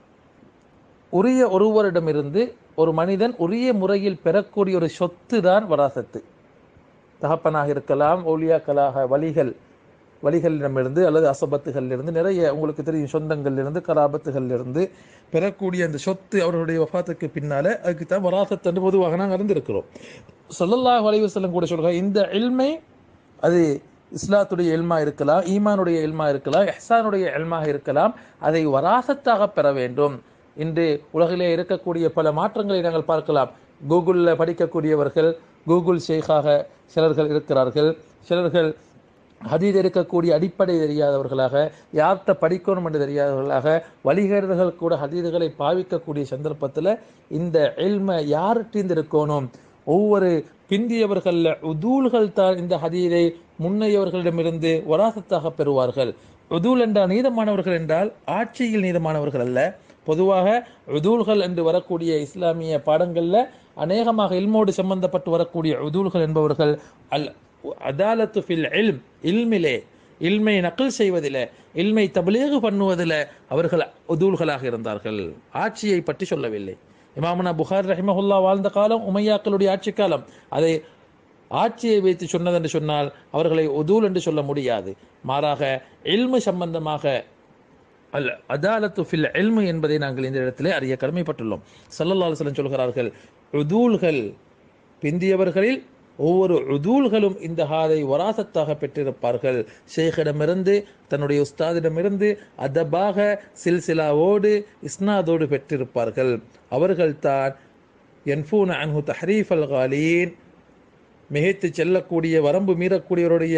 A: உரிய ஒருவரிடமிருந்து ஒரு மனிதன் உரிய முறையில் பெறக்கூடிய ஒரு சொத்து தான் வராசத்து. தகப்பனாக இருக்கலாம், ஒலியாக்களாக வலிகளிடமிருந்து அல்லது அசபத்துகளிலிருந்து, நிறைய உங்களுக்கு தெரியும் சொந்தங்களிலிருந்து, கராபத்துகளிலிருந்து பெறக்கூடிய அந்த சொத்து அவர்களுடைய வஃபாத்துக்கு பின்னால, அதுக்கு தான் வராசத் என்று பொதுவாக நாங்கள் அறிந்திருக்கிறோம். ஸல்லல்லாஹு அலைஹி வஸல்லம் கூட சொல்கிறார், இந்த இல்மை அது இஸ்லாத்துடைய இல்மா இருக்கலாம், ஈமானுடைய இல்மா இருக்கலாம், இஹ்சானுடைய இல்மாக இருக்கலாம், அதை வராசத்தாக பெற வேண்டும். இன்று உலகிலே இருக்கக்கூடிய பல மாற்றங்களை நாங்கள் பார்க்கலாம். கூகுளில் படிக்கக்கூடியவர்கள் கூகுள் ஷேக்காக சிலர்கள் இருக்கிறார்கள். சிலர்கள் ஹதீஸ் இருக்கக்கூடிய அடிப்படை தெரியாதவர்களாக, யார்கிட்ட படிக்கணும் என்று தெரியாதவர்களாக, வழிகேடர்கள் கூட ஹதீதுகளை பாவிக்கக்கூடிய சந்தர்ப்பத்தில் இந்த இல்மை யார்கிட்ட இருக்கணும்? ஒவ்வொரு பிந்தியவர்கள் உதூல்கள் தான் இந்த ஹதீதை முன்னையவர்களிடமிருந்து வராசத்தாக பெறுவார்கள். உதூல் என்றால் நீதமானவர்கள் என்றால் ஆட்சியில் நீதமானவர்கள் அல்ல. பொதுவாக உதூல்கள் என்று வரக்கூடிய இஸ்லாமிய பாடங்களில் அநேகமாக இல்மோடு சம்பந்தப்பட்டு வரக்கூடிய உதூல்கள் என்பவர்கள் அல் அதாலத்து ஃபில் இல்ம், இல்மிலே, இல்மை நக்கல் செய்வதில், இல்மை தப்லீக் பண்ணுவதில் அவர்கள் உதூல்களாக இருந்தார்கள். ஆட்சியை பற்றி சொல்லவில்லை. இமாமுனா புகாரி ரஹிமஹுல்லா வாழ்ந்த காலம் உமையாக்களுடைய ஆட்சி காலம். அதை ஆட்சியை வைத்து சொன்னது என்று சொன்னால் அவர்களை உதூல் என்று சொல்ல முடியாது. மாறாக இல்மு சம்பந்தமாக அல் அதாலத்து ஃபில் இல்மு என்பதை நாங்கள் இந்த இடத்திலே அறிய கடமைப்பட்டுள்ளோம். ஸல்லல்லாஹு அலைஹி வஸல்லம் சொல்கிறார்கள், உதூல்கள் பிந்தியவர்களில் ஒவ்வொரு உதூல்களும் இந்த ஹாதை வராசத்தாக பெற்றிருப்பார்கள். ஷேக்கிடமிருந்து, தன்னுடைய உஸ்தாதிடமிருந்து அதபாக சில்சிலாவோடு இஸ்னாதோடு பெற்றிருப்பார்கள். அவர்கள்தான் யன்ஃபூன அன்ஹு தஹ்ரீஃப் அல்-காலீன், மிகைத்து செல்லக்கூடிய வரம்பு மீறக்கூடியவருடைய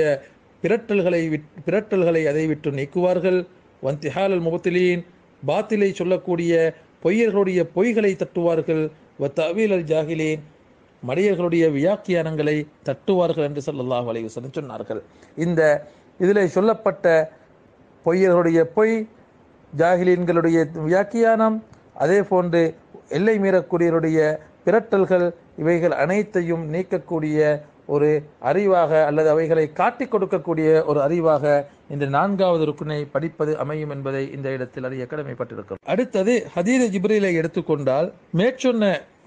A: பிரட்டல்களை அதை விட்டு நீக்குவார்கள். வந்திஹால் அல் முபத்திலீன், பாத்திலை சொல்லக்கூடிய பொய்யர்களுடைய பொய்களை தட்டுவார்கள். வத்தஅவீல் அல் ஜாஹிலீன், மடையர்களுடைய வியாக்கியானங்களை தட்டுவார்கள் என்று ஸல்லல்லாஹு அலைஹி வஸல்லம் சொன்னார்கள். இந்த இதிலே சொல்லப்பட்ட பொய்யர்களுடைய பொய், ஜாஹிலீன்களுடைய வியாக்கியானம், அதே போன்று எல்லை மீறக்கூடியவருடைய பிரட்டல்கள், இவைகள் அனைத்தையும் நீக்கக்கூடிய ஒரு அறிவாக அல்லது அவைகளை காட்டிக் கொடுக்கக்கூடிய ஒரு அறிவாக இந்த 4வது ருக்குனை படிப்பது அமையும் என்பதை இந்த இடத்தில் அறிய கடமைப்பட்டிருக்கிறோம். அடுத்தது ஹதீஸ் ஜிப்ரீலை எடுத்துக்கொண்டால், மேற்சொன்ன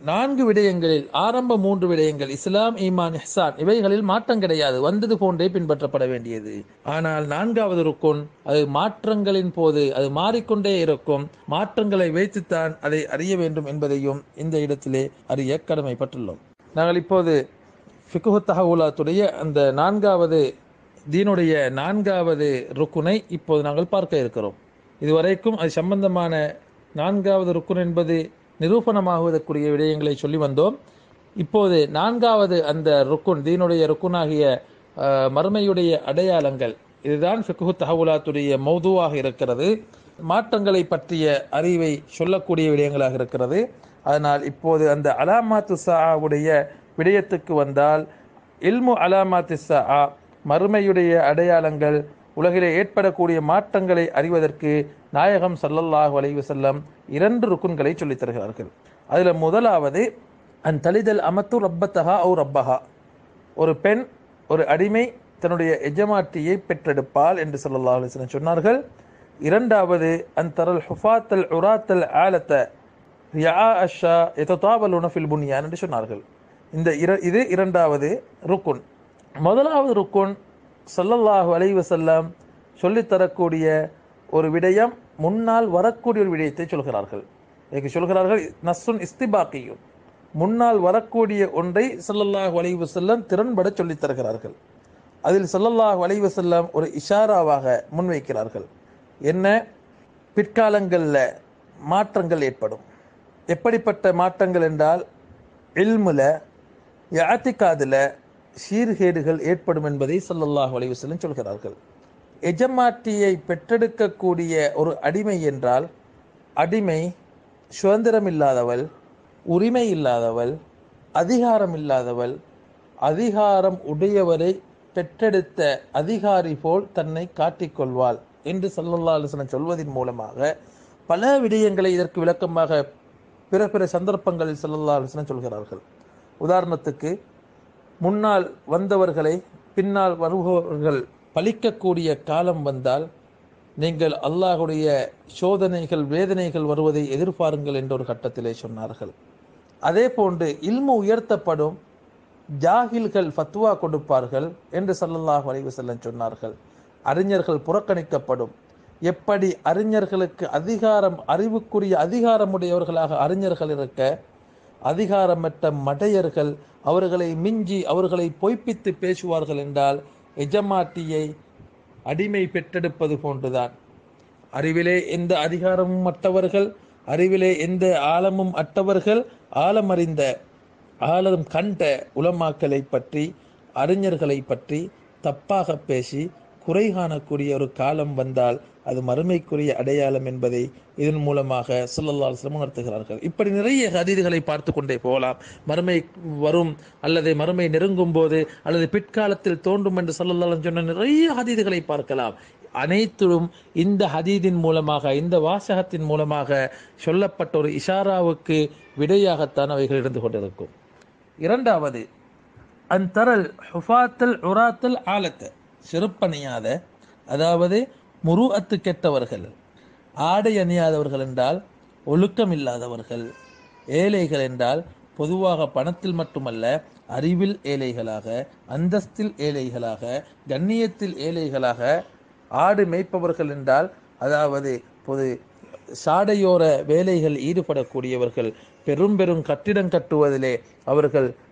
A: 4 விடயங்களில் ஆரம்ப 3 விடயங்கள் இஸ்லாம், ஈமான், இஹ்சான், இவைகளில் மாற்றம் கிடையாது, வந்தது போன்றே பின்பற்றப்பட வேண்டியது. ஆனால் 4வது ருக்குன் அது மாற்றங்களின் போது அது மாறிக்கொண்டே இருக்கும். மாற்றங்களை வைத்துத்தான் அதை அறிய வேண்டும் என்பதையும் இந்த இடத்திலே அறிய கடமைப்பட்டுள்ளோம். நாங்கள் இப்போது ஃபிக்ஹு தஹவுலாத்துடைய அந்த 4வது தீனுடைய 4வது ருக்குனை இப்போது நாங்கள் பார்க்க இருக்கிறோம். இதுவரைக்கும் அது சம்பந்தமான 4வது ருக்குன் என்பது நிரூபணமாகுவதற்குரிய விடயங்களை சொல்லி வந்தோம். இப்போது 4வது அந்த ருக்குன், தீனுடைய ருக்குனாகிய மறுமையுடைய அடையாளங்கள், இதுதான் ஃபிக்ஹு தஹவுலாத்துடைய மௌதுவாக இருக்கிறது. மாற்றங்களை பற்றிய அறிவை சொல்லக்கூடிய விடயங்களாக இருக்கிறது. அதனால் இப்போது அந்த அலாமாத்து ஸாஅவுடைய விடயத்துக்கு வந்தால், இல்மு அலாமாத்து ஸாஅ, மறுமையுடைய அடையாளங்கள், உலகிலே ஏற்படக்கூடிய மாற்றங்களை அறிவதற்கு நாயகம் ஸல்லல்லாஹு அலைஹி வஸல்லம் 2 ருக்குன்களை சொல்லித் தருகிறார்கள். அதில் முதலாவது அன் தலிதல் அமத்து ரப்பத்தஹா அவு ரப்பஹா, ஒரு பெண், ஒரு அடிமை தன்னுடைய எஜமாட்டியை பெற்றெடுப்பாள் என்று ஸல்லல்லாஹு அலைஹி வஸல்லம் சொன்னார்கள். 2வது அன் தரல் ஹுஃபாத்தல் உராத்தல் ஆலத்த ரியா அஷா யததாவலுன ஃபில் புன்யான் என்று சொன்னார்கள். இது 2வது ருக்குன். முதலாவது ருக்குன் ஸல்லல்லாஹு அலைஹி வஸல்லம் சொல்லித்தரக்கூடிய ஒரு விடயம், முன்னால் வரக்கூடிய ஒரு விடயத்தை சொல்கிறார்கள். சொல்கிறார்கள் நஸ்ஸுன் இஸ்திபாக்கியும், முன்னால் வரக்கூடிய ஒன்றை ஸல்லல்லாஹு அலைஹி வஸல்லம் திறன்பட சொல்லித் தருகிறார்கள். அதில் ஸல்லல்லாஹு அலைஹி வஸல்லம் ஒரு இஷாராவாக முன்வைக்கிறார்கள். என்ன? பிற்காலங்களில் மாற்றங்கள் ஏற்படும். எப்படிப்பட்ட மாற்றங்கள் என்றால், இல்முல, இஅ்திகாதுல சீர்கேடுகள் ஏற்படும் என்பதை ஸல்லல்லாஹு அலைஹி வஸல்லம் சொல்கிறார்கள். எஜமாட்டியை பெற்றெடுக்கக்கூடிய ஒரு அடிமை என்றால், அடிமை சுதந்திரம் இல்லாதவள், உரிமை இல்லாதவள், அதிகாரம் இல்லாதவள், அதிகாரம் உடையவரை பெற்றெடுத்த அதிகாரி போல் தன்னை காட்டிக்கொள்வாள் என்று ஸல்லல்லாஹு அலைஹி வஸல்லம் சொல்வதன் மூலமாக பல விடயங்களை இதற்கு விளக்கமாக பிற சந்தர்ப்பங்களில் ஸல்லல்லாஹு அலைஹி வஸல்லம் சொல்கிறார்கள். உதாரணத்துக்கு, முன்னால் வந்தவர்களை பின்னால் வருபவர்கள் பழிக்கக்கூடிய காலம் வந்தால் நீங்கள் அல்லாஹுடைய சோதனைகள், வேதனைகள் வருவதை எதிர்பாருங்கள் என்ற ஒரு கட்டத்திலே சொன்னார்கள். அதே போன்று இல்மு உயர்த்தப்படும், ஜாகில்கள் ஃபத்வா கொடுப்பார்கள் என்று ஸல்லல்லாஹு அலைஹி வஸல்லம் சொன்னார்கள். அறிஞர்கள் புறக்கணிக்கப்படும். எப்படி அறிஞர்களுக்கு அதிகாரம், அறிவுக்குரிய அதிகாரமுடையவர்களாக அறிஞர்கள் இருக்க, அதிகாரமற்ற மடையர்கள் அவர்களை மிஞ்சி அவர்களை பொய்ப்பித்து பேசுவார்கள் என்றால், எஜமாட்டியை அடிமை பெற்றெடுப்பது போன்றுதான். அறிவிலே எந்த அதிகாரமும் அற்றவர்கள், அறிவிலே எந்த ஆழமும் அற்றவர்கள், ஆழமறிந்த ஆழம் கண்ட உலமாக்களை பற்றி, அறிஞர்களை பற்றி தப்பாக பேசி குறை காணக்கூடிய ஒரு காலம் வந்தால் அது மறுமைக்குரிய அடையாளம் என்பதை இதன் மூலமாக ஸல்லல்லாஹு அலைஹி வஸல்லம் உணர்த்துகிறார்கள். இப்படி நிறைய ஹதீதுகளை பார்த்து கொண்டே போகலாம். மறுமை வரும் அல்லது மறுமை நெருங்கும் போது அல்லது பிற்காலத்தில் தோன்றும் என்று ஸல்லல்லாஹு அலைஹி வஸல்லம் சொன்ன நிறைய ஹதீதுகளை பார்க்கலாம். அனைத்தும் இந்த ஹதீதின் மூலமாக, இந்த வாசகத்தின் மூலமாக சொல்லப்பட்ட ஒரு இஷாராவுக்கு விடையாகத்தான் அவைகள் இருந்து கொண்டிருக்கும். 2வது அந்தரல் ஹுஃபாத்தல் உராத்தல் ஆலத்த, செருப்பணியாத, அதாவது முருஅத்து கெட்டவர்கள், ஆடை அணியாதவர்கள் என்றால் ஒழுக்கம் இல்லாதவர்கள், ஏழைகள் என்றால் பொதுவாக பணத்தில் மட்டுமல்ல, அறிவில் ஏழைகளாக, அந்தஸ்தில் ஏழைகளாக, கண்ணியத்தில் ஏழைகளாக, ஆடு மேய்ப்பவர்கள் என்றால் அதாவது பொது சாடையோர வேலைகள் ஈடுபடக்கூடியவர்கள், பெரும் பெரும் கட்டிடம் கட்டுவதிலே அவர்கள்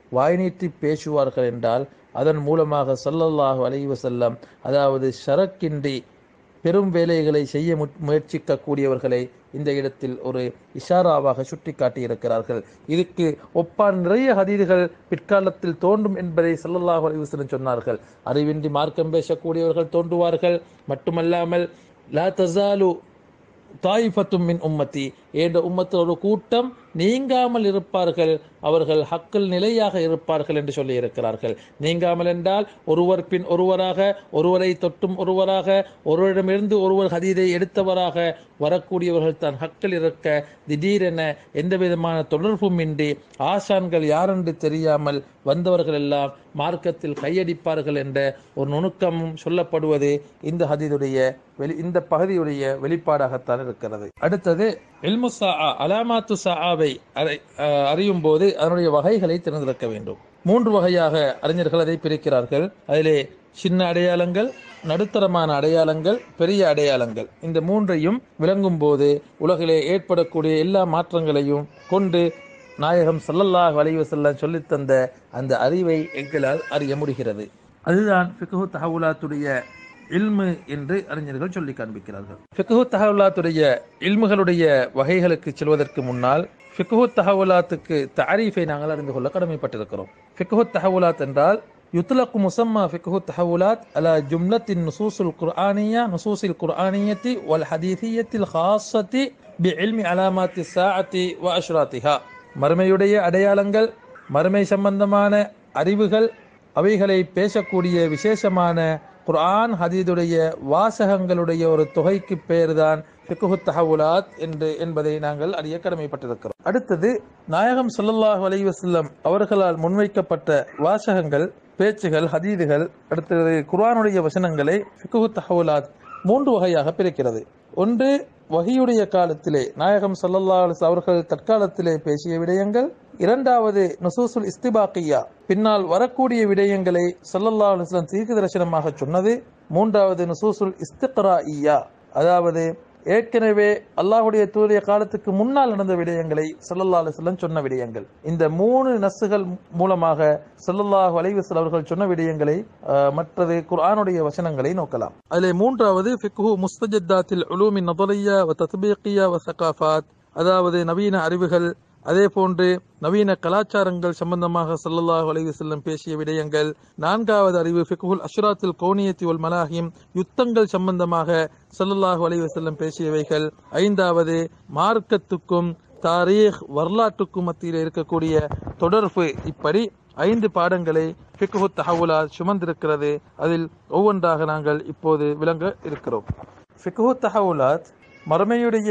A: வாய் நீட்டி பேசுவார்கள் என்றால் அதன் மூலமாக ஸல்லல்லாஹு அலைஹி வஸல்லம் அதாவது ஷரக்கின்றி பெரும் வேலைகளை செய்ய முயற்சிக்கக்கூடியவர்களை இந்த இடத்தில் ஒரு இஷாராவாக சுட்டி காட்டியிருக்கிறார்கள். இதுக்கு ஒப்பான நிறைய ஹதீதுகள் பிற்காலத்தில் தோன்றும் என்பதை ஸல்லல்லாஹு அலைஹி வஸல்லம் சொன்னார்கள். அறிவின்றி மார்க்கம் பேசக்கூடியவர்கள் தோன்றுவார்கள். மட்டுமல்லாமல் லா தஸாலு தாயிஃபத்தும் மின் உம்மத்தி, என்ற உம்மத்தில் ஒரு கூட்டம் நீங்காமல் இருப்பார்கள், அவர்கள் ஹக்கில் நிலையாக இருப்பார்கள் என்று சொல்லி இருக்கிறார்கள். நீங்காமல் என்றால் ஒருவர் பின் ஒருவராக, ஒருவரை தொட்டும் ஒருவராக, ஒருவரிடமிருந்து ஒருவர் ஹதீதை எடுத்தவராக வரக்கூடியவர்கள் தான் ஹக்கில் இருக்க திடீரென எந்த விதமான தொடர்பும் இன்றி ஆசான்கள் யாரென்று தெரியாமல் வந்தவர்கள் எல்லாம் மார்க்கத்தில் கையடிப்பார்கள் என்ற ஒரு நுணுக்கமும் சொல்லப்படுவது இந்த ஹதீதுடைய இந்த பகுதியுடைய வெளிப்பாடாகத்தான் இருக்கிறது. அடுத்தது இல்மு ஸாஆ, அலாமாத்து ஸாஆவை அறியும் போது அதனுடைய வகைகளை தெரிந்திருக்க வேண்டும். 3 வகையாக அறிஞர்கள் அதை பிரிக்கிறார்கள். அதிலே சின்ன அடையாளங்கள், நடுத்தரமான அடையாளங்கள், பெரிய அடையாளங்கள். இந்த 3ஐயும் விளங்கும் போது உலகிலே ஏற்படக்கூடிய எல்லா மாற்றங்களையும் கொண்டு நாயகம் ஸல்லல்லாஹு அலைஹி வஸல்லம் சொல்லித்தந்த அந்த அறிவை எங்களால் அறிய முடிகிறது. அதுதான் ஃபிக்ஹு தஹவுலாத்துடைய இல்மு என்று அறிஞர்கள் சொல்லி காண்பிக்கிறார்கள். ஃபிக்ஹு தஹவுலாத்துடைய இல்முகளுடைய வகைகளுக்கு செல்வதற்கு முன்னால் ஃபிக்ஹு தஹவுலாத்துக்கு தஅரீஃபை நாங்கள் அறிந்து கொள்ள கடமைப்பட்டிருக்கிறோம். ஃபிக்ஹு தஹவுலாத் என்றால் யுத்லகு முஸம்மா ஃபிக்ஹு தஹவுலாத் அலா ஜும்லத்தின் நுசூஸுல் குர்ஆனிய்யா நுசூஸில் குர்ஆனிய்யத்தி வல் ஹதீஸிய்யத்தில் ஹாஸத்தி பிஇல்மி அலாமாத்தி ஸாஅத்தி வ அஷ்ராத்திஹா. மறுமையுடைய அடையாளங்கள், மறுமை சம்பந்தமான அறிவுகள், அவைகளை பேசக்கூடிய விசேஷமான குர்ஆன் ஹதீதுடைய வாசகங்களுடைய ஒரு தொகைக்கு பெயர்தான் ஃபிக்ஹு தஹவுலாத் என்பதை நாங்கள் அறிய கடமைப்பட்டிருக்கிறோம். அடுத்தது நாயகம் ஸல்லல்லாஹு அலைஹி வஸல்லம் அவர்களால் முன்வைக்கப்பட்ட வாசகங்கள், பேச்சுகள், ஹதீதுகள், அடுத்தது குர்ஆனுடைய வசனங்களை ஃபிக்ஹு தஹவுலாத் 3 வகையாக பிரிக்கிறது. ஒன்று வஹியுடைய காலத்திலே நாயகம் ஸல்லல்லாஹு அலைஹி வஸல்லம் அவர்கள் தற்காலத்திலே பேசிய விடயங்கள். இரண்டாவது நுசூசுல் இஸ்திபாக்கியா, பின்னால் வரக்கூடிய விடயங்களை ஸல்லல்லாஹு அலைஹி வஸல்லம் தீர்க்க தரிசனமாக சொன்னது. மூன்றாவது நுசூசுல் இஸ்திக்ராஇய்யா, அதாவது ஏற்கனவே அல்லாஹ்வுடைய தூதருடைய காலத்துக்கு முன்னால் நடந்த விடயங்களை ஸல்லல்லாஹு அலைஹி வஸல்லம் சொன்ன விடயங்கள். இந்த 3 நஸ்ஸுகள் மூலமாக ஸல்லல்லாஹு அலைஹி வஸல்லம் அவர்கள் சொன்ன விடயங்களை மற்றது குர்ஆனுடைய வசனங்களை நோக்கலாம். அதிலே மூன்றாவது ஃபிக்ஹு முஸ்தஜத்தாத்தில் உலூமின் நதரிய்யா வ தத்பீகிய்யா வ ஸகாஃபாத், அதாவது நவீன அறிவுகள், அதே போன்று நவீன கலாச்சாரங்கள் சம்பந்தமாக ஸல்லல்லாஹு அலைஹி வஸல்லம் பேசிய விடயங்கள். நான்காவது அறிவு ஃபிக்ஹுல் அஷ்ராத்தில் கௌனியத்தி வல் மலாஹிம், யுத்தங்கள் சம்பந்தமாக ஸல்லல்லாஹு அலைஹி வஸல்லம் பேசியவைகள். ஐந்தாவது மார்க்கத்துக்கும் தாரீக் வரலாற்றுக்கும் மத்தியில் இருக்கக்கூடிய தொடர்பு. இப்படி 5 பாடங்களை ஃபிக்ஹு தஹவுலாத் சுமந்திருக்கிறது. அதில் ஒவ்வொன்றாக நாங்கள் இப்போது விளங்க இருக்கிறோம். ஃபிக்ஹு தஹவுலாத் மறுமையுடைய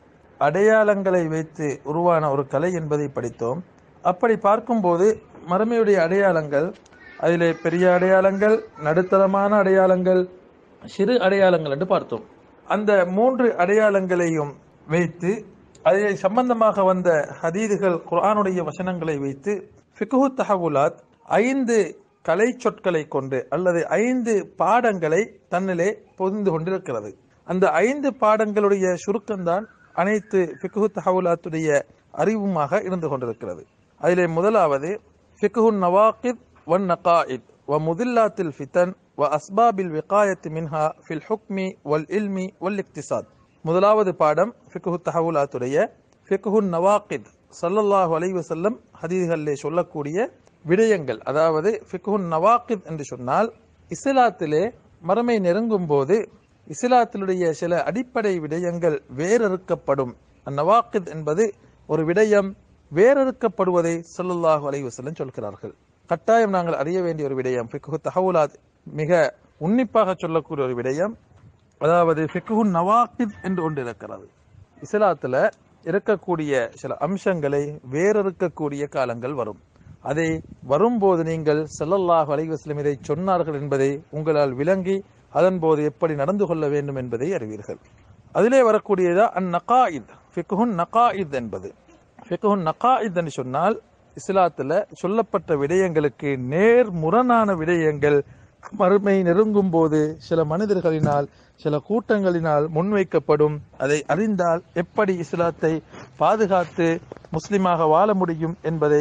A: அடையாளங்களை வைத்து உருவான ஒரு கலை என்பதை படித்தோம். அப்படி பார்க்கும்போது மறுமையுடைய அடையாளங்கள், அதிலே பெரிய அடையாளங்கள், நடுத்தரமான அடையாளங்கள், சிறு அடையாளங்கள் என்று பார்த்தோம். அந்த 3 அடையாளங்களையும் வைத்து அதில் சம்பந்தமாக வந்த ஹதீதுகள், குர்ஆனுடைய வசனங்களை வைத்து ஃபிக்ஹு தஹவுலாத் 5 கலை சொற்களை கொண்டு அல்லது 5 பாடங்களை தன்னிலே பொதிந்து கொண்டிருக்கிறது. அந்த 5 பாடங்களுடைய சுருக்கம்தான் அனைத்து ஃபிக்ஹு தஹவுலாத்துடைய அறிவுமாக இருந்து கொண்டிருக்கிறது. அதிலே முதலாவது ஃபிக்ஹு நவாகித் வன் நகாயித் வ முதில்லாத்தில் ஃபிதன் வ அஸ்பாபில் விகாயத் மின்ஹா ஃபில் ஹுக்மி வல் இல்மி வல் இக்திசாத். முதலாவது பாடம் ஃபிக்ஹு தஹவுலாத்துடைய ஃபிக்ஹு நவாகித், ஸல்லல்லாஹு அலைஹி வஸல்லம் ஹதீஸ்களிலே சொல்லக்கூடிய விடயங்கள். அதாவது ஃபிக்ஹு நவாகித் என்று சொன்னால் இஸ்லாத்திலே மறுமை நெருங்கும் போது இஸ்லாத்தினுடைய சில அடிப்படை விடயங்கள் வேறறுக்கப்படும். நவாகித் என்பது ஒரு விடயம் வேறறுக்கப்படுவதை ஸல்லல்லாஹு அலைஹி வஸல்லம் சொல்கிறார்கள். கட்டாயம் நாங்கள் அறிய வேண்டிய ஒரு விடயம். ஃபிக்ஹு தஹவுலாத் மிக உன்னிப்பாக சொல்லக்கூடிய ஒரு விடயம். அதாவது ஃபிக்ஹு நவாகித் என்று ஒன்று இருக்கிறது. இஸ்லாத்துல இருக்கக்கூடிய சில அம்சங்களை வேறறுக்கக்கூடிய காலங்கள் வரும். அதை வரும்போது நீங்கள் ஸல்லல்லாஹு அலைஹி வஸல்லம் இதை சொன்னார்கள் என்பதை உங்களால் விளங்கி அதன் போது எப்படி நடந்து கொள்ள வேண்டும் என்பதை அறிவீர்கள். அதிலே வரக்கூடியதா அந்நகாயித், ஃபிக்ஹு நகாயித் என்பது. ஃபிக்ஹு நகாயித் என்று சொன்னால் இஸ்லாத்துல சொல்லப்பட்ட விடயங்களுக்கு நேர் முரணான விடயங்கள் மறுமை நெருங்கும் போது சில மனிதர்களினால், சில கூட்டங்களினால் முன்வைக்கப்படும். அதை அறிந்தால் எப்படி இஸ்லாத்தை பாதுகாத்து முஸ்லிமாக வாழ முடியும் என்பதை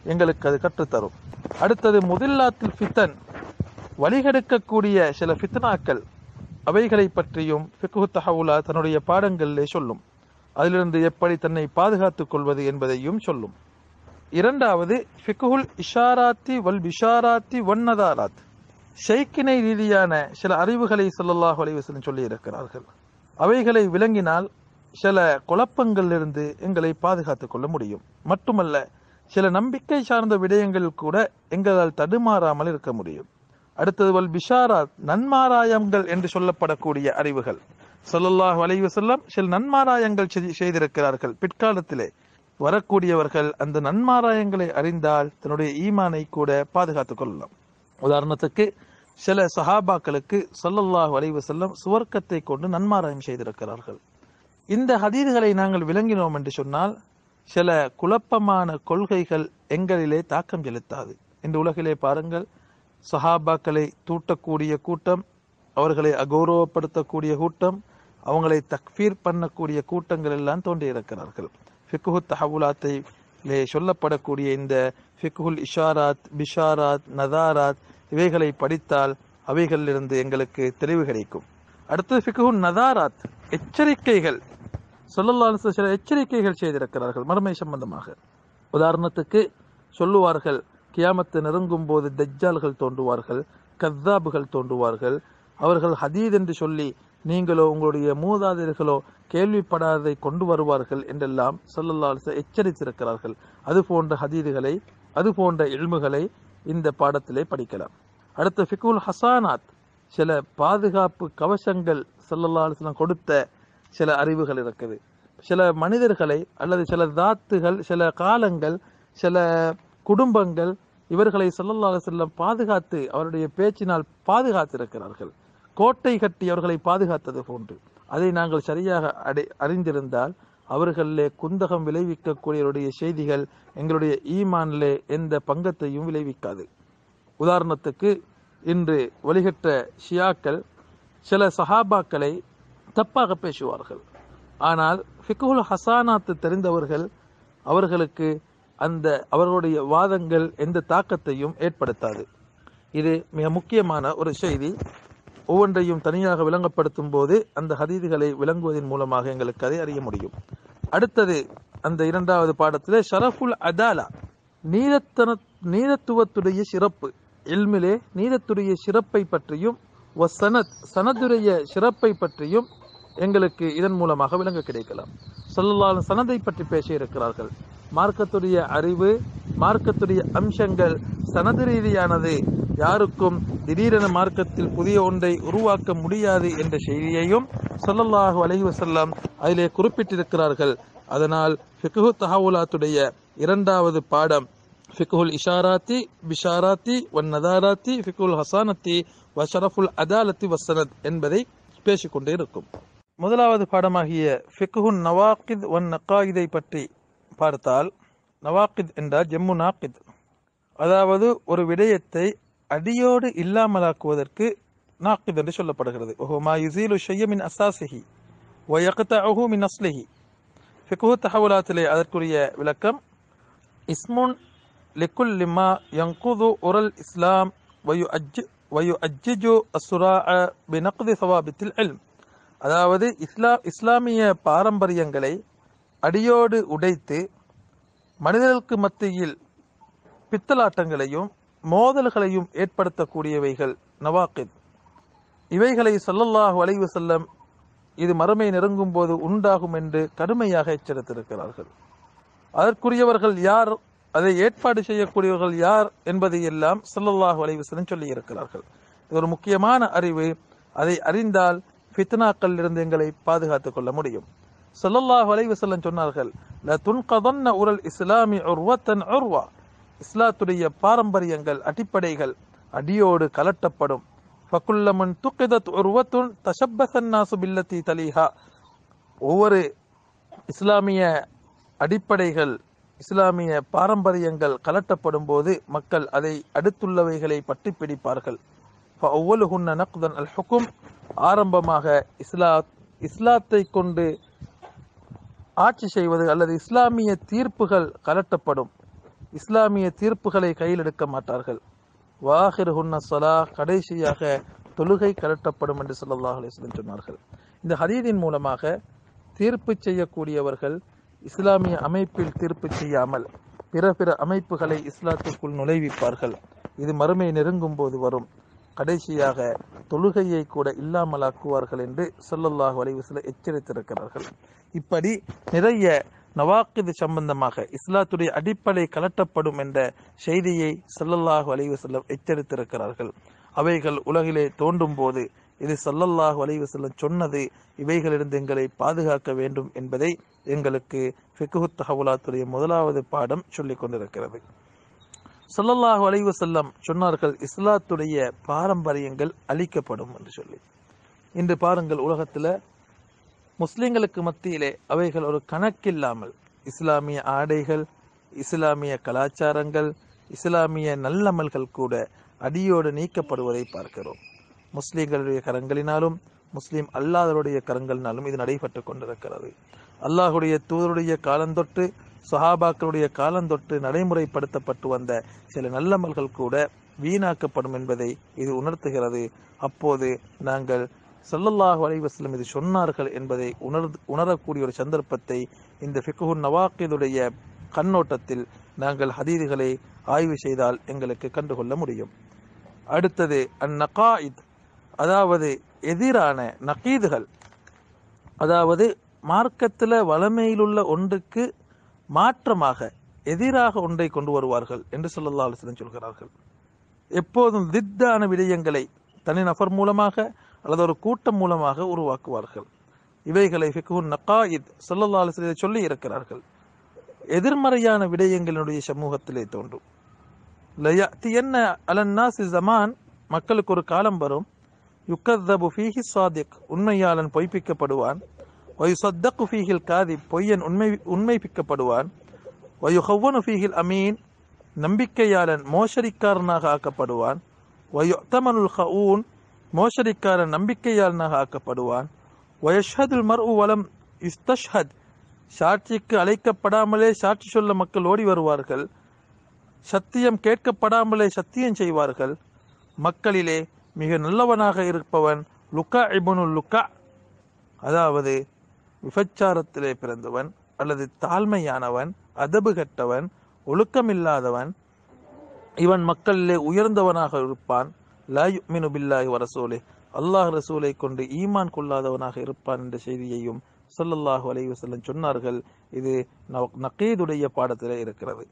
A: எங்களுக்கு அது கற்றுத்தரும். அடுத்தது முதில்லாத்தில் ஃபித்தன், வழிகெடுக்கக்கூடிய சில ஃபித்னாக்கள், அவைகளை பற்றியும் ஃபிக்ஹு தஹவுலா தன்னுடைய பாடங்களிலே சொல்லும். அதிலிருந்து எப்படி தன்னை பாதுகாத்துக் கொள்வது என்பதையும் சொல்லும். இரண்டாவது ஃபிக்ஹுல் இஷாராத்தி வல் பிஷாராத்தி வன்னதாராத், ஷைக்கினை ரீதியான சில அறிவுகளை ஸல்லல்லாஹு அலைஹி வஸல்லம் சொல்லி இருக்கிறார்கள். அவைகளை விளங்கினால் சில குழப்பங்களிலிருந்து எங்களை பாதுகாத்துக் கொள்ள முடியும். மட்டுமல்ல, சில நம்பிக்கை சார்ந்த விடயங்கள் கூட எங்களால் தடுமாறாமல் இருக்க முடியும். அடுத்தது வல் பிஷாராத், நன்மாராயங்கள் என்று சொல்லப்படக்கூடிய அறிவுகள். ஸல்லல்லாஹு அலைஹி வஸல்லம் சில நன்மாராயங்கள் செய்திருக்கிறார்கள். பிற்காலத்திலே வரக்கூடியவர்கள் அந்த நன்மாராயங்களை அறிந்தால் தன்னுடைய ஈமானை கூட பாதுகாத்துக் கொள்ளலாம். உதாரணத்துக்கு, சில சஹாபாக்களுக்கு ஸல்லல்லாஹு அலைஹி வஸல்லம் சுவர்க்கத்தை கொண்டு நன்மாராயம் செய்திருக்கிறார்கள். இந்த ஹதீதுகளை நாங்கள் விளங்கினோம் என்று சொன்னால் சில குழப்பமான கொள்கைகள் எங்களிலே தாக்கம் செலுத்தாது. இந்த உலகிலே பாருங்கள், சஹாபாக்களை தூட்டக்கூடிய கூட்டம், அவர்களை அகௌரவப்படுத்தக்கூடிய கூட்டம், அவங்களை தக்ஃபீர் பண்ணக்கூடிய கூட்டங்கள் எல்லாம் தோன்றியிருக்கிறார்கள். ஃபிக்ஹு தஹவுலாத்தை சொல்லப்படக்கூடிய இந்த ஃபிக்ஹுல் இஷாராத், பிஷாராத், நதாராத் இவைகளை படித்தால் அவைகளிலிருந்து எங்களுக்கு தெளிவு கிடைக்கும். அடுத்தது ஃபிக்ஹுன் நதாராத், எச்சரிக்கைகள். ஸல்லல்லாஹு அலைஹி வஸல்லம் சில எச்சரிக்கைகள் செய்திருக்கிறார்கள் மறுமை சம்பந்தமாக. உதாரணத்துக்கு சொல்லுவார்கள், கியாமத்து நெருங்கும் போது தஜ்ஜால்கள் தோன்றுவார்கள், கத்தாபுகள் தோன்றுவார்கள். அவர்கள் ஹதீத் என்று சொல்லி நீங்களோ உங்களுடைய மூதாதையர்களோ கேள்விப்படாததை கொண்டு வருவார்கள் என்றெல்லாம் ஸல்லல்லாஹு அலைஹி வஸல்லம் எச்சரித்திருக்கிறார்கள். அது போன்ற ஹதீதுகளை, அது போன்ற இல்முகளை இந்த பாடத்திலே படிக்கலாம். அடுத்த ஃபிக்ஹுல் ஹசானாத், சில பாதுகாப்பு கவசங்கள் ஸல்லல்லாஹு அலைஹி வஸல்லம் கொடுத்த சில அறிவுகள் இருக்குது. சில மனிதர்களை அல்லது சில தாத்துகள், சில காலங்கள், சில குடும்பங்கள் இவர்களை ஸல்லல்லாஹு அலைஹி வஸல்லம் பாதுகாத்து அவருடைய பேச்சினால் பாதுகாத்திருக்கிறார்கள். கோட்டை கட்டி அவர்களை பாதுகாத்தது போன்று அதை நாங்கள் சரியாக அறிந்திருந்தால் அவர்களிலே குந்தகம் விளைவிக்கக்கூடியவருடைய செய்திகள் எங்களுடைய ஈமானிலே எந்த பங்கத்தையும் விளைவிக்காது. உதாரணத்துக்கு, இன்று வழிகட்ட ஷியாக்கள் சில சஹாபாக்களை தப்பாக பேசுவார்கள். ஆனால் ஃபிக்ஹுல் ஹசானாத்து தெரிந்தவர்கள் அவர்களுக்கு அந்த அவர்களுடைய வாதங்கள் எந்த தாக்கத்தையும் ஏற்படுத்தாது. இது மிக முக்கியமான ஒரு செய்தி. ஒவ்வொன்றையும் தனியாக விளங்கப்படுத்தும் போது அந்த ஹதீதுகளை விளங்குவதன் மூலமாக எங்களுக்கு அதை அறிய முடியும். அடுத்தது அந்த இரண்டாவது பாடத்திலே ஷரஃபுல் அதாலா, நீதத்துவத்துடைய சிறப்பு, இல்மிலே நீதத்துடைய சிறப்பை பற்றியும் சனதுடைய சிறப்பை பற்றியும் எங்களுக்கு இதன் மூலமாக விளங்க கிடைக்கலாம். ஸல்லல்லாஹு அலைஹி வஸல்லம் சனதை பற்றி பேச இருக்கிறார்கள். மார்க்கத்துடைய அறிவு, மார்க்கத்துடைய அம்சங்கள் சனது ரீதியானது, யாருக்கும் திடீரென மார்க்கத்தில் புதிய ஒன்றை உருவாக்க முடியாது என்ற செய்தியையும் ஸல்லல்லாஹு அலைஹி வஸல்லம் அதிலே குறிப்பிட்டிருக்கிறார்கள். அதனால் ஃபிக்ஹு தஹவுலாத்துடைய இரண்டாவது பாடம் ஃபிக்ஹுல் இஷாராத்தி பிஷாராத்தி வன்னதாராத்தி ஃபிக்ஹுல் ஹசானத்தி வஷரஃபுல் அதாலத்தி வசனத் என்பதை பேசிக்கொண்டே இருக்கும். முதலாவது பாடமாகிய ஃபிக்ஹுன் நவாகித் வன் நகாயிதை பற்றி பார்த்தால், நவாகித் என்றால் ஜம்மு நாகித், அதாவது ஒரு விடயத்தை அடியோடு இல்லாமலாக்குவதற்கு நாகித் என்று சொல்லப்படுகிறது. மா யுஸீலு ஷைஅ மின் அஸாஸிஹி வ யக்தஅஹு மின் அஸ்லிஹி. ஃபிக்ஹு தஹவுலாத்திலே அதற்குரிய விளக்கம், இஸ்முன் லிக்குல்லி மா யன்குது உரல் இஸ்லாம் வ யுஅஜ்ஜிஜு அஸ்ஸுராஅ பினக்தி ஸவாபித்தில் இல்ம். அதாவது இஸ்லாமிய பாரம்பரியங்களை அடியோடு உடைத்து மனிதர்களுக்கு மத்தியில் பித்தலாட்டங்களையும் மோதல்களையும் ஏற்படுத்தக்கூடியவைகள் நவாகித். இவைகளை ஸல்லல்லாஹு அலைஹி வஸல்லம் இது மறுமை நெருங்கும் போது உண்டாகும் என்று கடுமையாக எச்சரித்திருக்கிறார்கள். அதற்குரியவர்கள் யார், அதை ஏற்பாடு செய்யக்கூடியவர்கள் யார் என்பதை எல்லாம் ஸல்லல்லாஹு அலைஹி வஸல்லம் சொல்லி இருக்கிறார்கள். இது ஒரு முக்கியமான அறிவு. அதை அறிந்தால் ஃபித்னாக்கள் இருந்து எங்களை பாதுகாத்துக் கொள்ள முடியும். ஸல்லல்லாஹு அலைஹி வஸல்லம் சொன்னார்கள், லா துன்கதன்ன உரல் இஸ்லாமி உர்வத்தன் உர்வா, இஸ்லாத்துடைய பாரம்பரியங்கள், அடிப்படைகள் அடியோடு கலட்டப்படும். ஃபகுல்லமன் துகிதத் உர்வத்துன் தஷப்பஸன் நாசு பில்லதி தலீஹா. ஒவ்வொரு இஸ்லாமிய அடிப்படைகள், இஸ்லாமிய பாரம்பரியங்கள் கலட்டப்படும் போது மக்கள் அதை அடுத்துள்ளவைகளை பற்றி பிடிப்பார்கள். ஃபஅவ்வலுஹுன்ன நக்தன் அல் ஹுக்கும், ஆரம்பமாக இஸ்லாத்தை கொண்டு ஆட்சி செய்வது அல்லது இஸ்லாமிய தீர்ப்புகள் கலட்டப்படும். இஸ்லாமிய தீர்ப்புகளை கையில் எடுக்க மாட்டார்கள். வாஹிருஹுன்ன ஸலா, கடைசியாக தொழுகை கலட்டப்படும் என்று ஸல்லல்லாஹு அலைஹி வஸல்லம் சொன்னார்கள். இந்த ஹதீஸின் மூலமாக தீர்ப்பு செய்யக்கூடியவர்கள் இஸ்லாமிய அமைப்பில் தீர்ப்பு செய்யாமல் பிற அமைப்புகளை இஸ்லாத்துக்குள் நுழைவிப்பார்கள். இது மறுமை நெருங்கும் போது வரும். கடைசியாக தொழுகையை கூட இல்லாமலாக்குவார்கள் என்று ஸல்லல்லாஹு அலைஹி வஸல்லம் எச்சரித்திருக்கிறார்கள். இப்படி நிறைய நவாக்கிது சம்பந்தமாக இஸ்லாத்துடைய அடிப்படை கலட்டப்படும் என்ற செய்தியை ஸல்லல்லாஹு அலைஹி வஸல்லம் எச்சரித்திருக்கிறார்கள். அவைகள் உலகிலே தோன்றும் போது இது ஸல்லல்லாஹு அலைஹி வஸல்லம் சொன்னது, இவைகளிலிருந்து எங்களை பாதுகாக்க வேண்டும் என்பதை எங்களுக்கு ஃபிக்ஹு தஹவுலாத்துடைய முதலாவது பாடம் சொல்லிக் கொண்டிருக்கிறது. ஸல்லல்லாஹு அலைஹி வஸல்லம் சொன்னார்கள், இஸ்லாத்துடைய பாரம்பரியங்கள் அழிக்கப்படும் என்று சொல்லி. இன்று பாருங்கள், உலகத்தில் முஸ்லிம்களுக்கு மத்தியிலே அவைகள் ஒரு கணக்கில்லாமல் இஸ்லாமிய ஆடைகள், இஸ்லாமிய கலாச்சாரங்கள், இஸ்லாமிய நல்லமல்கள் கூட அடியோடு நீக்கப்படுவதை பார்க்கிறோம். முஸ்லிம்களுடைய கரங்களினாலும் முஸ்லிம் அல்லாதவருடைய கரங்களினாலும் இது நடைபெற்று கொண்டிருக்கிறது. அல்லாஹுடைய தூதருடைய காலந்தொட்டு சஹாபாக்களுடைய காலந்தொட்டு நடைமுறைப்படுத்தப்பட்டு வந்த சில நல்லமல்கள் கூட வீணாக்கப்படும் என்பதை இது உணர்த்துகிறது. அப்போது நாங்கள் ஸல்லல்லாஹு அலைஹி வஸல்லம் இது சொன்னார்கள் என்பதை உணரக்கூடிய ஒரு சந்தர்ப்பத்தை இந்த ஃபிக்ஹு நவாக்கிதுடைய கண்ணோட்டத்தில் நாங்கள் ஹதீதுகளை ஆய்வு செய்தால் எங்களுக்கு கண்டுகொள்ள முடியும். அடுத்தது அந்நகாயித், அதாவது எதிரான நகீதுகள், அதாவது மார்க்கத்தில் வளமையிலுள்ள ஒன்றுக்கு மாற்றமாக எதிராக ஒன்றை கொண்டு வருவார்கள் என்று ஸல்லல்லாஹு அலைஹி வஸல்லம் சொல்கிறார்கள். எப்போதும் தித்தான விடயங்களை தனிநபர் மூலமாக அல்லது ஒரு கூட்டம் மூலமாக உருவாக்குவார்கள். இவைகளை ஃபிக்ஹு நகாயித் ஸல்லல்லாஹு அலைஹி வஸல்லம் சொல்லி இருக்கிறார்கள். எதிர்மறையான விடயங்களுடைய சமூகத்திலே தோன்றும். லயஅத்தியன்ன அலன்னாஸி ஸமான், மக்களுக்கு ஒரு காலம் வரும், யுகzzபு ஃபீஹி ஸாதிக், உண்மையாளன் பொய்ப்பிக்கப்படுவான், வயுஸத்தகு ஃபீஹில் காதிப், பொய்யன் உண்மைப்பிக்கப்படுவான், வயுஹவ்வனு ஃபீஹில் அமீன், நம்பிக்கையாளன் மோசடிக்காரனாக ஆக்கப்படுவான், வயுஅ்தமனுல் ஹஊன், மோசடிக்காரன் நம்பிக்கையாளனாக ஆக்கப்படுவான், வயஷ்ஹதுல் மர்உ வலம் யுஸ்தஷ்ஹத், சாட்சிக்கு அழைக்கப்படாமலே சாட்சி சொல்ல மக்கள் ஓடி வருவார்கள், சத்தியம் கேட்கப்படாமலே சத்தியம் செய்வார்கள், மக்களிலே மிக நல்லவனாக இருப்பவன் லுக்கா இப்னுல் லுக்கா, அதாவது விபச்சாரத்திலே பிறந்தவன் அல்லது தாழ்மையானவன், அதபு கட்டவன், ஒழுக்கமில்லாதவன், இவன் மக்களிலே உயர்ந்தவனாக இருப்பான். லா யுமினு பில்லாஹி வ ரசூலிஹி, அல்லாஹ் ரசூலை கொண்டு ஈமான் கொள்ளாதவனாக இருப்பான் என்ற செய்தியையும் ஸல்லல்லாஹு அலைஹி வஸல்லம் சொன்னார்கள். இது நகீதுடைய பாடத்திலே இருக்கிறது.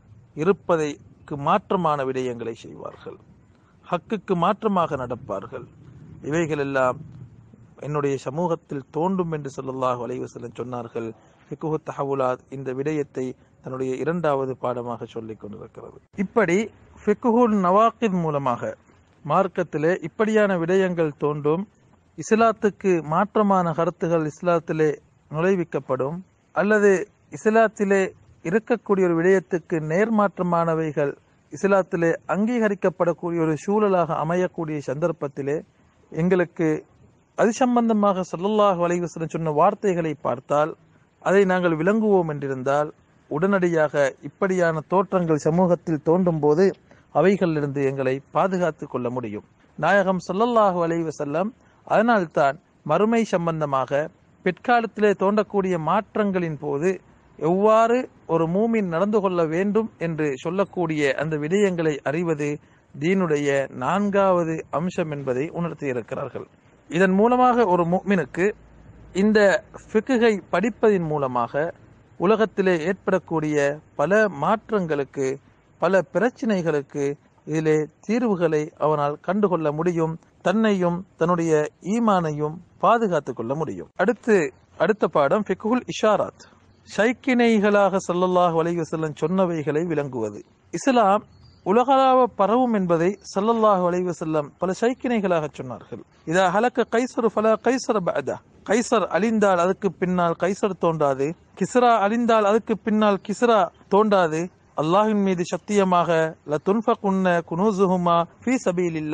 A: இருப்பதைக்கு மாற்றமான விடயங்களை செய்வார்கள், ஹக்குக்கு மாற்றமாக நடப்பார்கள். இவைகள் எல்லாம் என்னுடைய சமூகத்தில் தோன்றும் என்று ஸல்லல்லாஹு அலைஹி வஸல்லம் சொன்னார்கள். ஃபிக்ஹு தஹவுலாத் இந்த விடயத்தை தன்னுடைய இரண்டாவது பாடமாக சொல்லிக் கொண்டிருக்கிறது. இப்படி ஃபிக்ஹு நவாக்கித் மூலமாக மார்க்கத்திலே இப்படியான விடயங்கள் தோன்றும். இஸ்லாத்துக்கு மாற்றமான கருத்துகள் இஸ்லாத்திலே நுழைவிக்கப்படும், அல்லது இஸ்லாத்திலே இருக்கக்கூடிய ஒரு விடயத்துக்கு நேர்மாற்றமானவைகள் இஸ்லாத்திலே அங்கீகரிக்கப்படக்கூடிய ஒரு சூழலாக அமையக்கூடிய சந்தர்ப்பத்திலே எங்களுக்கு அது சம்பந்தமாக ஸல்லல்லாஹு அலைஹி வஸல்லம் சொன்ன வார்த்தைகளை பார்த்தால் அதை நாங்கள் விளங்குவோம் என்றிருந்தால் உடனடியாக இப்படியான தோற்றங்கள் சமூகத்தில் தோன்றும் போது அவைகளிலிருந்து எங்களை பாதுகாத்து கொள்ள முடியும். நாயகம் ஸல்லல்லாஹு அலைஹி வஸல்லம் அதனால்தான் மறுமை சம்பந்தமாக பிற்காலத்திலே தோன்றக்கூடிய மாற்றங்களின் போது எவ்வாறு ஒரு மூமின் நடந்து கொள்ள வேண்டும் என்று சொல்லக்கூடிய அந்த விடயங்களை அறிவது தீனுடைய 4வது அம்சம் என்பதை உணர்த்தியிருக்கிறார்கள். இதன் மூலமாக ஒரு முஃமினுக்கு இந்த ஃபிக்ஹை படிப்பதின் மூலமாக உலகத்திலே ஏற்படக்கூடிய பல மாற்றங்களுக்கு, பல பிரச்சனைகளுக்கு இதிலே தீர்வுகளை அவனால் கண்டுகொள்ள முடியும். தன்னையும் தன்னுடைய ஈமானையும் பாதுகாத்துக் கொள்ள முடியும். அடுத்த பாடம் ஃபிக்ஹுல் இஷாராத், ஷைக்கினைகளாக ஸல்லல்லாஹு அலைஹி வஸல்லம் சொன்னவைகளை விளங்குவது. இஸ்லாம் உலகளாவ பரவும் என்பதை ஸல்லல்லாஹு அலைஹி வஸல்லம் பல ஷைக்கினைகளாக சொன்னார்கள். இதா ஹலக கைஸர் ஃபலா கைஸர் பஅதா, கைஸர் அழிந்தால் அதுக்கு பின்னால் கைஸர் தோன்றாது, கிஸ்ரா அழிந்தால் அதுக்கு பின்னால் கிஸ்ரா தோன்றாது, அல்லாஹ்வின் மீது சத்தியமாக லதுன்ஃபகுன்ன குனூஸுஹுமா ஃபீ சபீலில்லாஹ்,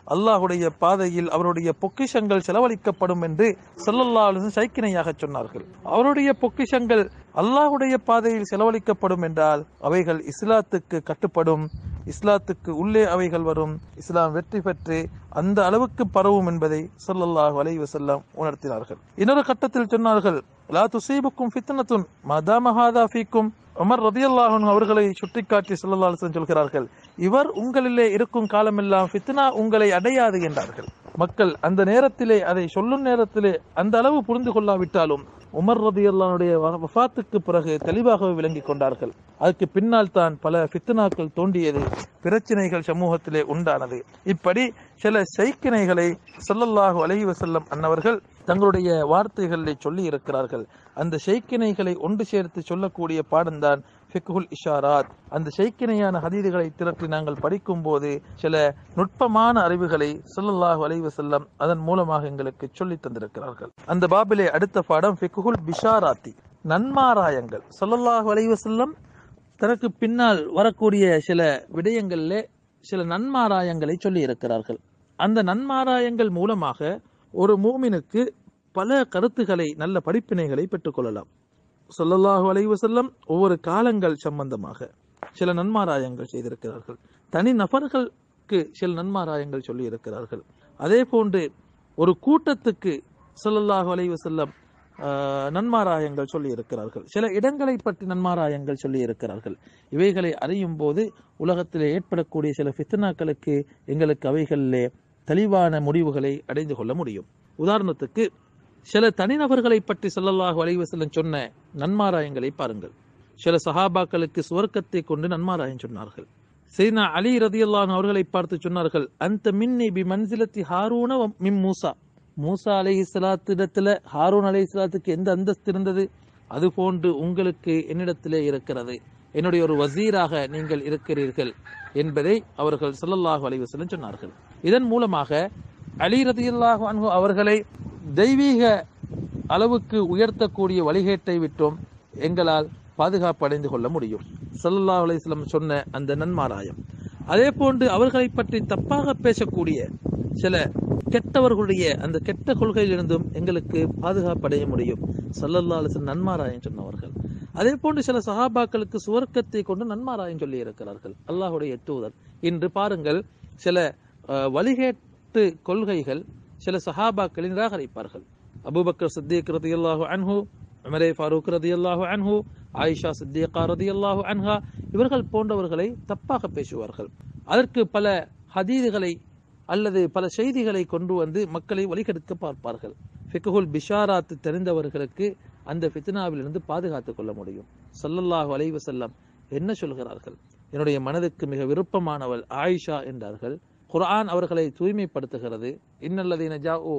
A: அல்லாஹுடைய பாதையில் அவருடைய பொக்கிஷங்கள் செலவழிக்கப்படும் என்று ஸல்லல்லாஹு அலைஹி வஸல்லம் சைக்கிணையாக சொன்னார்கள். அவருடைய பொக்கிஷங்கள் அல்லாஹுடைய பாதையில் செலவழிக்கப்படும் என்றால் அவைகள் இஸ்லாத்துக்கு கட்டுப்படும், இஸ்லாத்துக்கு உள்ளே அவைகள் வரும், இஸ்லாம் வெற்றி பெற்று அந்த அளவுக்கு பரவும் என்பதை ஸல்லல்லாஹு அலைஹி வஸல்லம் உணர்த்தினார்கள். இன்னொரு கட்டத்தில் சொன்னார்கள், லா துஸீபுக்கும் ஃபித்னத்துன் மதாம ஹாதா ஃபீக்கும். உமர் ரலியல்லாஹு அன்ஹு அவர்களை சுட்டிக்காட்டி ஸல்லல்லாஹு அலைஹி வஸல்லம் சொல்கிறார்கள், இவர் உங்களிலே இருக்கும் காலமெல்லாம் ஃபித்னா உங்களை அடையாது என்றார்கள். மக்கள் அந்த நேரத்திலே, அதை சொல்லும் நேரத்திலே அந்த அளவு புரிந்து கொள்ளாவிட்டாலும் உமர் ரலியல்லாஹு அன்ஹுடைய வஃபாத்துக்கு பிறகு தெளிவாகவே விளங்கிக் கொண்டார்கள். அதுக்கு பின்னால் தான் பல ஃபித்னாக்கள் தோண்டியது, பிரச்சனைகள் சமூகத்திலே உண்டானது. இப்படி சில சைக்கிணைகளை ஸல்லல்லாஹு அலைஹி வஸல்லம் அன்னவர்கள் தங்களுடைய வார்த்தைகளிலே சொல்லி இருக்கிறார்கள். அந்த ஷைக்கிணைகளை ஒன்று சேர்த்து சொல்லக்கூடிய பாடம்தான் ஃபிக்ஹுல் இஷாராத். அந்த ஷைக்கிணையான ஹதீதுகளை திரட்டி நாங்கள் படிக்கும் போது சில நுட்பமான அறிவுகளை ஸல்லல்லாஹு அலைஹி வஸல்லம் அதன் மூலமாக எங்களுக்கு சொல்லி தந்திருக்கிறார்கள். அந்த பாபிலே அடுத்த பாடம் ஃபிக்ஹுல் பிஷாராத்தி, நன்மாராயங்கள். ஸல்லல்லாஹு அலைஹி வஸல்லம் தனக்கு பின்னால் வரக்கூடிய சில விடயங்களிலே சில நன்மாராயங்களை சொல்லி இருக்கிறார்கள். அந்த நன்மாராயங்கள் மூலமாக ஒரு மூமினுக்கு பல கருத்துக்களை, நல்ல படிப்பினைகளை பெற்றுக்கொள்ளலாம். ஸல்லல்லாஹு அலைஹி வஸல்லம் ஒவ்வொரு காலங்கள் சம்பந்தமாக சில நன்மாராயங்கள் செய்திருக்கிறார்கள். தனி நபர்களுக்கு சில நன்மாராயங்கள் சொல்லி இருக்கிறார்கள். அதே போன்று ஒரு கூட்டத்துக்கு ஸல்லல்லாஹு அலைஹி வஸல்லம் நன்மாராயங்கள் சொல்லி இருக்கிறார்கள். சில இடங்களை பற்றி நன்மாராயங்கள் சொல்லி இருக்கிறார்கள். இவைகளை அறியும் போது உலகத்திலே ஏற்படக்கூடிய சில ஃபித்னாக்களுக்கு எங்களுக்கு அவைகளிலே தெளிவான முடிவுகளை அடைந்து கொள்ள முடியும். உதாரணத்துக்கு சில தனிநபர்களை பற்றி ஸல்லல்லாஹு அலைஹி வஸல்லம் சொன்ன நன்மாராயங்களை பாருங்கள். சில சஹாபாக்களுக்கு சுவர்க்கத்தை கொண்டு நன்மாராயம் சொன்னார்கள். சையதுனா அலி ரலியல்லாஹு அன்ஹு அவர்களை பார்த்து சொன்னார்கள், அந்த மின்னி பி மன்சிலத்தி ஹாரூன மின் மூசா. மூசா அலைஹிஸ்ஸலாத்து இடத்துல ஹாரூன் அலைஹிஸ்ஸலாத்துக்கு எந்த அந்தஸ்து இருந்தது, அது போன்று உங்களுக்கு என்னிடத்திலே இருக்கிறது, என்னுடைய ஒரு வசீராக நீங்கள் இருக்கிறீர்கள் என்பதை அவர்கள் ஸல்லல்லாஹு அலைஹி வஸல்லம் சொன்னார்கள். இதன் மூலமாக அலி ரலியல்லாஹு அன்ஹு அவர்களை தெய்வீக அளவுக்கு உயர்த்தக்கூடிய வழிகேட்டை விட்டும் எங்களால் பாதுகாப்பு அடைந்து கொள்ள முடியும். ஸல்லல்லாஹு அலைஹி வஸல்லம் சொன்ன அந்த நன்மாராயம். அதே போன்று அவர்களை பற்றி தப்பாக பேசக்கூடிய சில கெட்டவர்களுடைய அந்த கெட்ட கொள்கையிலிருந்தும் எங்களுக்கு பாதுகாப்பு அடைய முடியும். ஸல்லல்லாஹு அலைஹி வஸல்லம் நன்மாராயம் சொன்னவர்கள். அதே போன்று சில சஹாபாக்களுக்கு சுவர்க்கத்தை கொண்டு நன்மாராயம் சொல்லி இருக்கிறார்கள். அல்லாஹுடைய தூதர். இன்று பாருங்கள், சில வழிகேட்டு கொள்கைகள் சில சஹாபாக்களை நிராகரிப்பார்கள். அபூபக்கர் சித்திக் ரலியல்லாஹு அன்ஹு, உமர் ஃபாரூக் ரலியல்லாஹு அன்ஹு, ஆயிஷா சித்திகா ரலியல்லாஹு அன்ஹா, இவர்கள் போன்றவர்களை தப்பாக பேசுவார்கள். அதற்கு பல ஹதீதுகளை அல்லது பல செய்திகளை கொண்டு வந்து மக்களை வழிகெடுக்க பார்ப்பார்கள். ஃபிக்ஹுல் பிஷாராத் தெரிந்தவர்களுக்கு அந்த ஃபித்னாவிலிருந்து பாதுகாத்துக் கொள்ள முடியும். ஸல்லல்லாஹு அலைஹி வஸல்லம் என்ன சொல்கிறார்கள்? என்னுடைய மனதுக்கு மிக விருப்பமானவள் ஆயிஷா என்றார்கள். குர்ஆன் அவர்களை தூய்மைப்படுத்துகிறது. இன்னல்லதீன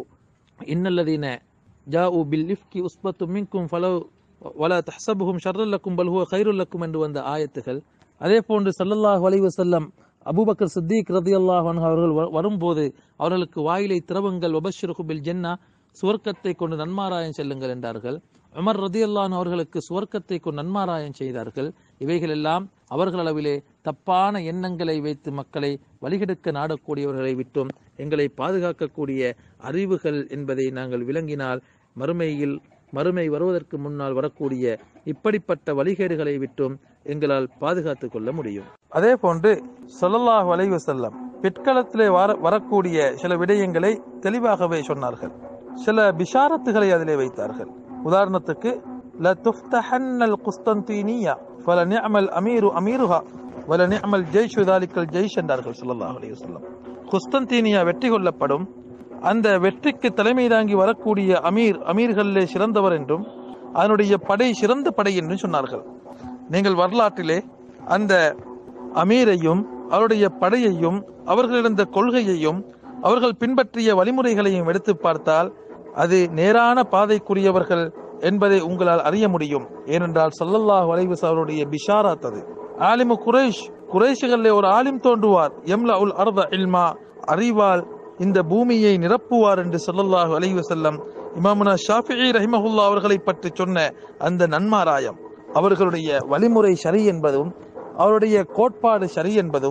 A: ஜாஉ பில் இஃப்கி உஸ்பத்தும் மின்கும் ஃபலவ் வலா தஹ்ஸபுஹும் ஷர்ரல் லக்கும் பல் ஹுவ கைருல் லக்கும் என்று வந்த ஆயத்துகள். அதே போன்று ஸல்லல்லாஹு அலைஹி வஸல்லம் அபூபக்கர் சித்திக் ரலியல்லாஹு அன்ஹு அவர்கள் வரும்போது அவர்களுக்கு வாயிலை திறவுங்கள், வபஷ்ஷிருஹு பில் ஜன்னா, சுவர்க்கத்தை கொண்டு நன்மாராயம் செல்லுங்கள் என்றார்கள். உமர் ரலியல்லாஹு அன்ஹு அவர்களுக்கு சுவர்க்கத்தை கொண்டு நன்மாராயம் செய்தார்கள். இவைகள் எல்லாம் அவர்கள் அளவிலே தப்பான எண்ணங்களை வைத்து மக்களை வழிகெடுக்க நாடக்கூடியவர்களை விட்டும் எங்களை பாதுகாக்கக்கூடிய அறிவுகள் என்பதை நாங்கள் விளங்கினால் மறுமை வருவதற்கு முன்னால் வரக்கூடிய இப்படிப்பட்ட வழிகேடுகளை விட்டும் எங்களால் பாதுகாத்துக் கொள்ள முடியும். அதே போன்று ஸல்லல்லாஹு அலைஹி வஸல்லம் பிற்காலத்திலே வரக்கூடிய சில விடயங்களை தெளிவாகவே சொன்னார்கள். சில பிஷாரத்துகளை அதிலே வைத்தார்கள். உதாரணத்துக்கு ல துஃப்தஹன்னல் குஸ்தன்தீனியா ஃபலநிஅமல் அமீரு அமீருஹா வலநிஅமல் ஜெய்ஷு தாலிகல் ஜெய்ஷ் என்றார்கள் ஸல்லல்லாஹு அலைஹி வஸல்லம். குஸ்தன்தீனியா வெற்றி கொள்ளப்படும். அந்த வெற்றிக்கு தலைமை தாங்கி வரக்கூடிய அமீர்களிலே சிறந்தவர் என்றும் அதனுடைய படை சிறந்த படை என்றும் சொன்னார்கள். நீங்கள் வரலாற்றிலே அந்த அமீரையும் அவருடைய படையையும் அவர்களிருந்த கொள்கையையும் அவர்கள் பின்பற்றிய வழிமுறைகளையும் எடுத்து பார்த்தால் அது நேரான பாதைக்குரியவர்கள் என்பதை உங்களால் அறிய முடியும். ஏனென்றால் ஸல்லல்லாஹு அலைஹி வஸல்லம் அவருடைய பிஷாரத் அது. ஆலிமு குறைஷிகளிலே ஒரு ஆலிம் தோன்றுவார், யம்லஉல் அர்த இல்மா, அறிவால் இந்த பூமியை நிரப்புவார் என்று ஸல்லல்லாஹு அலைஹி வஸல்லம் இமாமுனா ஷாஃபிஈ ரஹிமஹுல்லாஹ் அவர்களை பற்றி சொன்ன அந்த நன்மாராயம், அவர்களுடைய வழிமுறை சரி என்பதும் அவருடைய கோட்பாடு சரி என்பதும்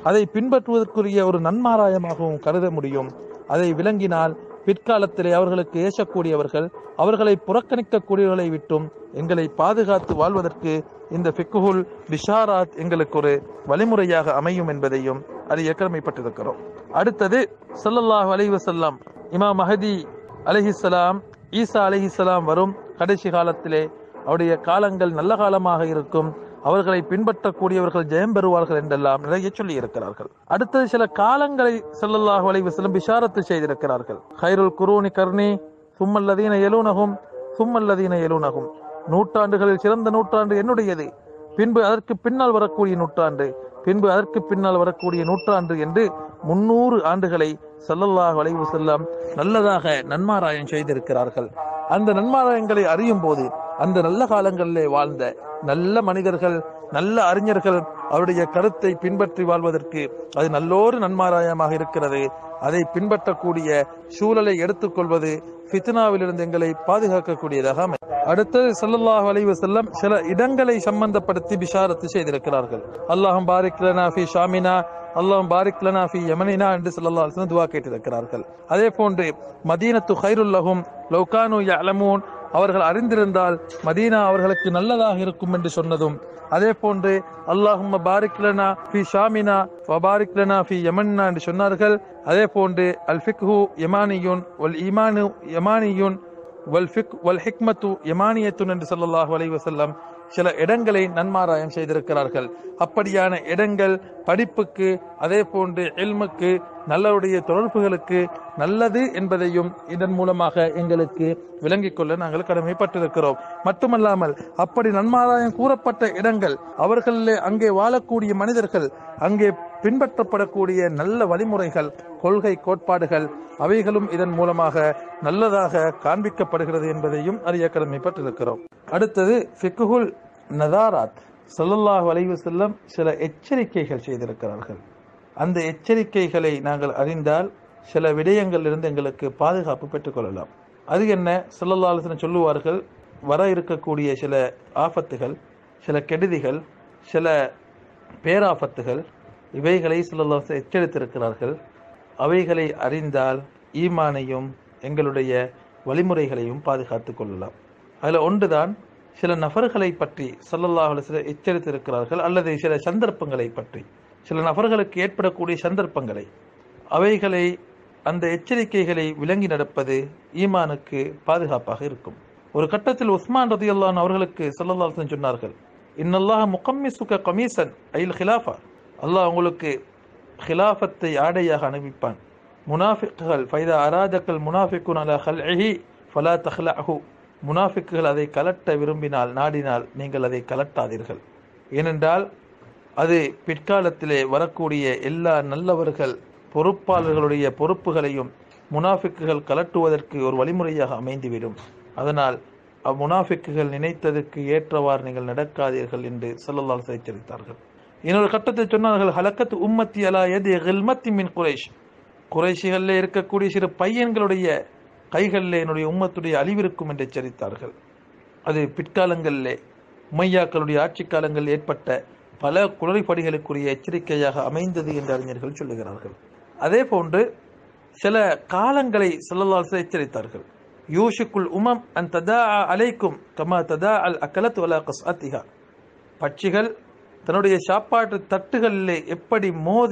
A: அதை பின்பற்றுவதற்குரிய ஒரு நன்மாராயமாகவும் கருத முடியும். அதை விளங்கினால் பிற்காலத்திலே அவர்களுக்கு ஏசக்கூடியவர்கள், அவர்களை புறக்கணிக்கக்கூடியவர்களை விட்டும் எங்களை பாதுகாத்து வாழ்வதற்கு இந்த ஃபிக்ஹுல் பிஷாராத் எங்களுக்கு ஒரு வழிமுறையாக அமையும் என்பதையும் அறிய கடமைப்பட்டிருக்கிறோம். அடுத்தது ஸல்லல்லாஹு அலைஹி வஸல்லம் இமாம் மஹதி அலைஹிஸ்ஸலாம், ஈசா அலைஹிஸ்ஸலாம் வரும் கடைசி காலத்திலே அவருடைய காலங்கள் நல்ல காலமாக இருக்கும், அவர்களை பின்பற்றக்கூடியவர்கள் ஜெயம் பெறுவார்கள் என்றெல்லாம் நிறைய சொல்லி இருக்கிறார்கள். அடுத்தது சில காலங்களை ஸல்லல்லாஹு அலைஹி வஸல்லம் பிஷாரத்து செய்திருக்கிறார்கள். ஹைருல் குரூனி கர்னி சும்மல்லதீன யலூனஹும் சும்மல்லதீன யலூனஹும், நூற்றாண்டுகளில் சிறந்த நூற்றாண்டு என்னுடையது, பின்பு அதற்கு பின்னால் வரக்கூடிய நூற்றாண்டு, பின்பு அதற்கு பின்னால் வரக்கூடிய நூற்றாண்டு என்று 300 ஆண்டுகளை ஸல்லல்லாஹு அலைஹி வஸல்லம் நல்லதாக நன்மாராயம் செய்திருக்கிறார்கள். அந்த நன்மாராயங்களை அறியும் போது அந்த நல்ல காலங்களிலே வாழ்ந்த நல்ல மனிதர்கள், நல்ல அறிஞர்கள் அவருடைய கருத்தை பின்பற்றி வாழ்வதற்கு அது நல்லோரு நன்மாராயமாக இருக்கிறது. அதை பின்பற்றக்கூடிய சூழலை எடுத்துக்கொள்வது ஃபித்னாவிலிருந்து எங்களை பாதுகாக்கக்கூடியதாக அமையும். அடுத்தது ஸல்லல்லாஹு அலைஹி வஸல்லம் சில இடங்களை சம்பந்தப்படுத்தி பிஷாரத்து செய்திருக்கிறார்கள். அல்லாஹும் பாரிக் லனா ஃபி ஷாமினா, அல்லாஹும் பாரிக் லனா ஃபி யமனினா என்று ஸல்லல்லாஹு அலைஹி வஸல்லம் துஆ கேட்டிருக்கிறார்கள். அதே போன்று மதீனத்து கைருல் லஹும் லவ் கானூ யஅலமூன், அவர்கள் அறிந்திருந்தால் மதீனா அவர்களுக்கு நல்லதாக இருக்கும் என்று சொன்னதும், அதே போன்று அல்லாஹும்ம பாரிக் லனா ஃபி ஷாமினா வ பாரிக் லனா ஃபி யமன்னா என்று சொன்னார்கள். அதே போன்று அல் ஃபிக்ஹு யமானியுன் வல் ஈமானு யமானியுன் வல் ஃபிக் வல் ஹிக்மத்து யமானியத்துன் என்று ஸல்லல்லாஹு அலைஹி வஸல்லம் சில இடங்களை நன்மாராயம் செய்திருக்கிறார்கள். அப்படியான இடங்கள் படிப்புக்கு, அதே போன்று இல்முக்கு, நல்லவருடைய தொடர்புகளுக்கு நல்லது என்பதையும் இதன் மூலமாக எங்களுக்கு விளங்கிக் கொள்ள நாங்கள் கடமைப்பட்டிருக்கிறோம். மட்டுமல்லாமல் அப்படி நன்மாராயம் கூறப்பட்ட இடங்கள், அவர்களிலே அங்கே வாழக்கூடிய மனிதர்கள், அங்கே பின்பற்றப்படக்கூடிய நல்ல வழிமுறைகள், கொள்கை கோட்பாடுகள், அவைகளும் இதன் மூலமாக நல்லதாக காண்பிக்கப்படுகிறது என்பதையும் அறிய கடமைப்பட்டிருக்கிறோம். அடுத்தது ஃபிக்ஹுல் நதாராத். ஸல்லல்லாஹு அலைஹி வஸல்லம் சில எச்சரிக்கைகள் செய்திருக்கிறார்கள். அந்த எச்சரிக்கைகளை நாங்கள் அறிந்தால் சில விடயங்களிலிருந்து எங்களுக்கு பாதுகாப்பு பெற்றுக்கொள்ளலாம். அது என்ன? ஸல்லல்லாஹு அலைஹி வஸல்லம் சொல்லுவார்கள், வர இருக்கக்கூடிய சில ஆபத்துகள், சில கெடுதிகள், சில பேராபத்துகள், இவைகளை ஸல்லல்லாஹு அலைஹி வஸல்லம் எச்சரித்திருக்கிறார்கள். அவைகளை அறிந்தால் ஈமானையும் எங்களுடைய வழிமுறைகளையும் பாதுகாத்துக் கொள்ளலாம். அதில் ஒன்றுதான் சில நபர்களை பற்றி ஸல்லல்லாஹு அலைஹி வஸல்லம் எச்சரித்திருக்கிறார்கள், அல்லது சில சந்தர்ப்பங்களை பற்றி, சில நபர்களுக்கு ஏற்படக்கூடிய சந்தர்ப்பங்களை, அவைகளை, அந்த எச்சரிக்கைகளை விளங்கி நடப்பது ஈமானுக்கு பாதுகாப்பாக இருக்கும். ஒரு கட்டத்தில் உஸ்மான் ரலியல்லாஹு அன்ஹு அவர்களுக்கு ஸல்லல்லாஹு அலைஹி வஸல்லம் சொன்னார்கள், இன்னல்லாஹ முகம்மிசுக கமீசன் ஐல் ஹிலாஃபா, அல்லாஹ் உங்களுக்கு ஹிலாஃபத்தை ஆடையாக அனுப்பிப்பான். முனாஃபிக்குகள் ஃபைதா அராதக்கல் முனாஃபிக்குன் அலா ஹல்இஹி ஃபலா தஹ்லஅஹு, முனாஃபிக்குகள் அதை கலட்ட விரும்பினால், நாடினால் நீங்கள் அதை கலட்டாதீர்கள். ஏனென்றால் அது பிற்காலத்திலே வரக்கூடிய எல்லா நல்லவர்கள் பொறுப்பாளர்களுடைய பொறுப்புகளையும் முனாஃபிக்குகள் கலட்டுவதற்கு ஒரு வழிமுறையாக அமைந்துவிடும். அதனால் அம்முனாஃபிக்குகள் நினைத்ததற்கு ஏற்றவாறு நீங்கள் நடக்காதீர்கள் என்று ஸல்லல்லாஹு அலைஹி வஸல்லம் எச்சரித்தார்கள். இன்னொரு கட்டத்தில் சொன்னார்கள், ஹலக்கத் உம்மத்தி அலா யதி கில்மத்தி மின் குரைஷ், குறைஷிகளிலே இருக்கக்கூடிய சிறு பையன்களுடைய கைகளிலே என்னுடைய உம்மத்துடைய அழிவிருக்கும் என்று எச்சரித்தார்கள். அது பிற்காலங்களிலே உமையாக்களுடைய ஆட்சி காலங்களில் ஏற்பட்ட பல குளறுபடிகளுக்குரிய எச்சரிக்கையாக அமைந்தது என்று அறிஞர்கள் சொல்லுகிறார்கள். அதே போன்று சில காலங்களை ஸல்லல்லாஹு அலைஹி வஸல்லம் எச்சரித்தார்கள். யூஷிக்குல் உமம் அன் ததாஅ அலைக்கும் கமா ததாஅ அல் அகலத் வலா கஸ்அத்திஹா, பட்சிகள் தன்னுடைய சாப்பாட்டு தட்டுகளிலே எப்படி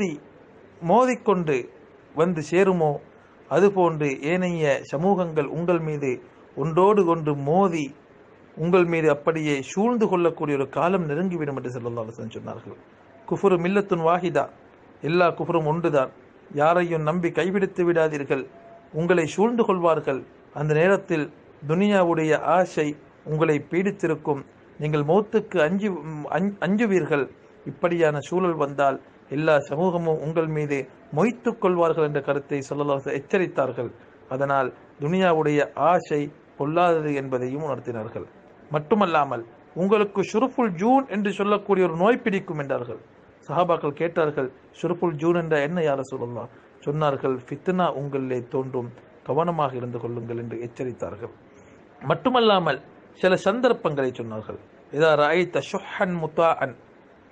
A: மோதிக்கொண்டு வந்து சேருமோ அதுபோன்று ஏனைய சமூகங்கள் உங்கள் மீது ஒன்றோடு கொண்டு மோதி உங்கள் மீது அப்படியே சூழ்ந்து கொள்ளக்கூடிய ஒரு காலம் நெருங்கிவிடும் என்று ஸல்லல்லாஹு அலைஹி வஸல்லம் சொன்னார்கள். குஃப்ரு மில்லத்துன் வாஹிதா, எல்லா குஃப்ரும் ஒன்றுதான், யாரையும் நம்பி கைவிடுத்து விடாதீர்கள், உங்களை சூழ்ந்து கொள்வார்கள். அந்த நேரத்தில் துனியாவுடைய ஆசை உங்களை பீடித்திருக்கும், நீங்கள் மௌத்துக்கு அஞ்சுவீர்கள். இப்படியான சூழல் வந்தால் எல்லா சமூகமும் உங்கள் மீது மொய்த்து கொள்வார்கள் என்ற கருத்தை ஸல்லல்லாஹு அலைஹி வஸல்லம் எச்சரித்தார்கள். அதனால் துனியாவுடைய ஆசை பொல்லாதது என்பதையும் உணர்த்தினார்கள். மட்டுமல்லாமல் உங்களுக்கு ஷுருஃபுல் ஜூன் என்று சொல்லக்கூடிய ஒரு நோய் பிடிக்கும் என்றார்கள். சஹாபாக்கள் கேட்டார்கள், ஷுருஃபுல் ஜூன் என்ற என்ன யா ரசூலல்லாஹ்? சொன்னார்கள், ஃபித்னா உங்களிலே தோன்றும், கவனமாக இருந்து கொள்ளுங்கள் என்று எச்சரித்தார்கள். மட்டுமல்லாமல் சில சந்தர்ப்பங்களை சொன்னார்கள். இதா ரஅய்த ஷுஹன் முதாஅன்,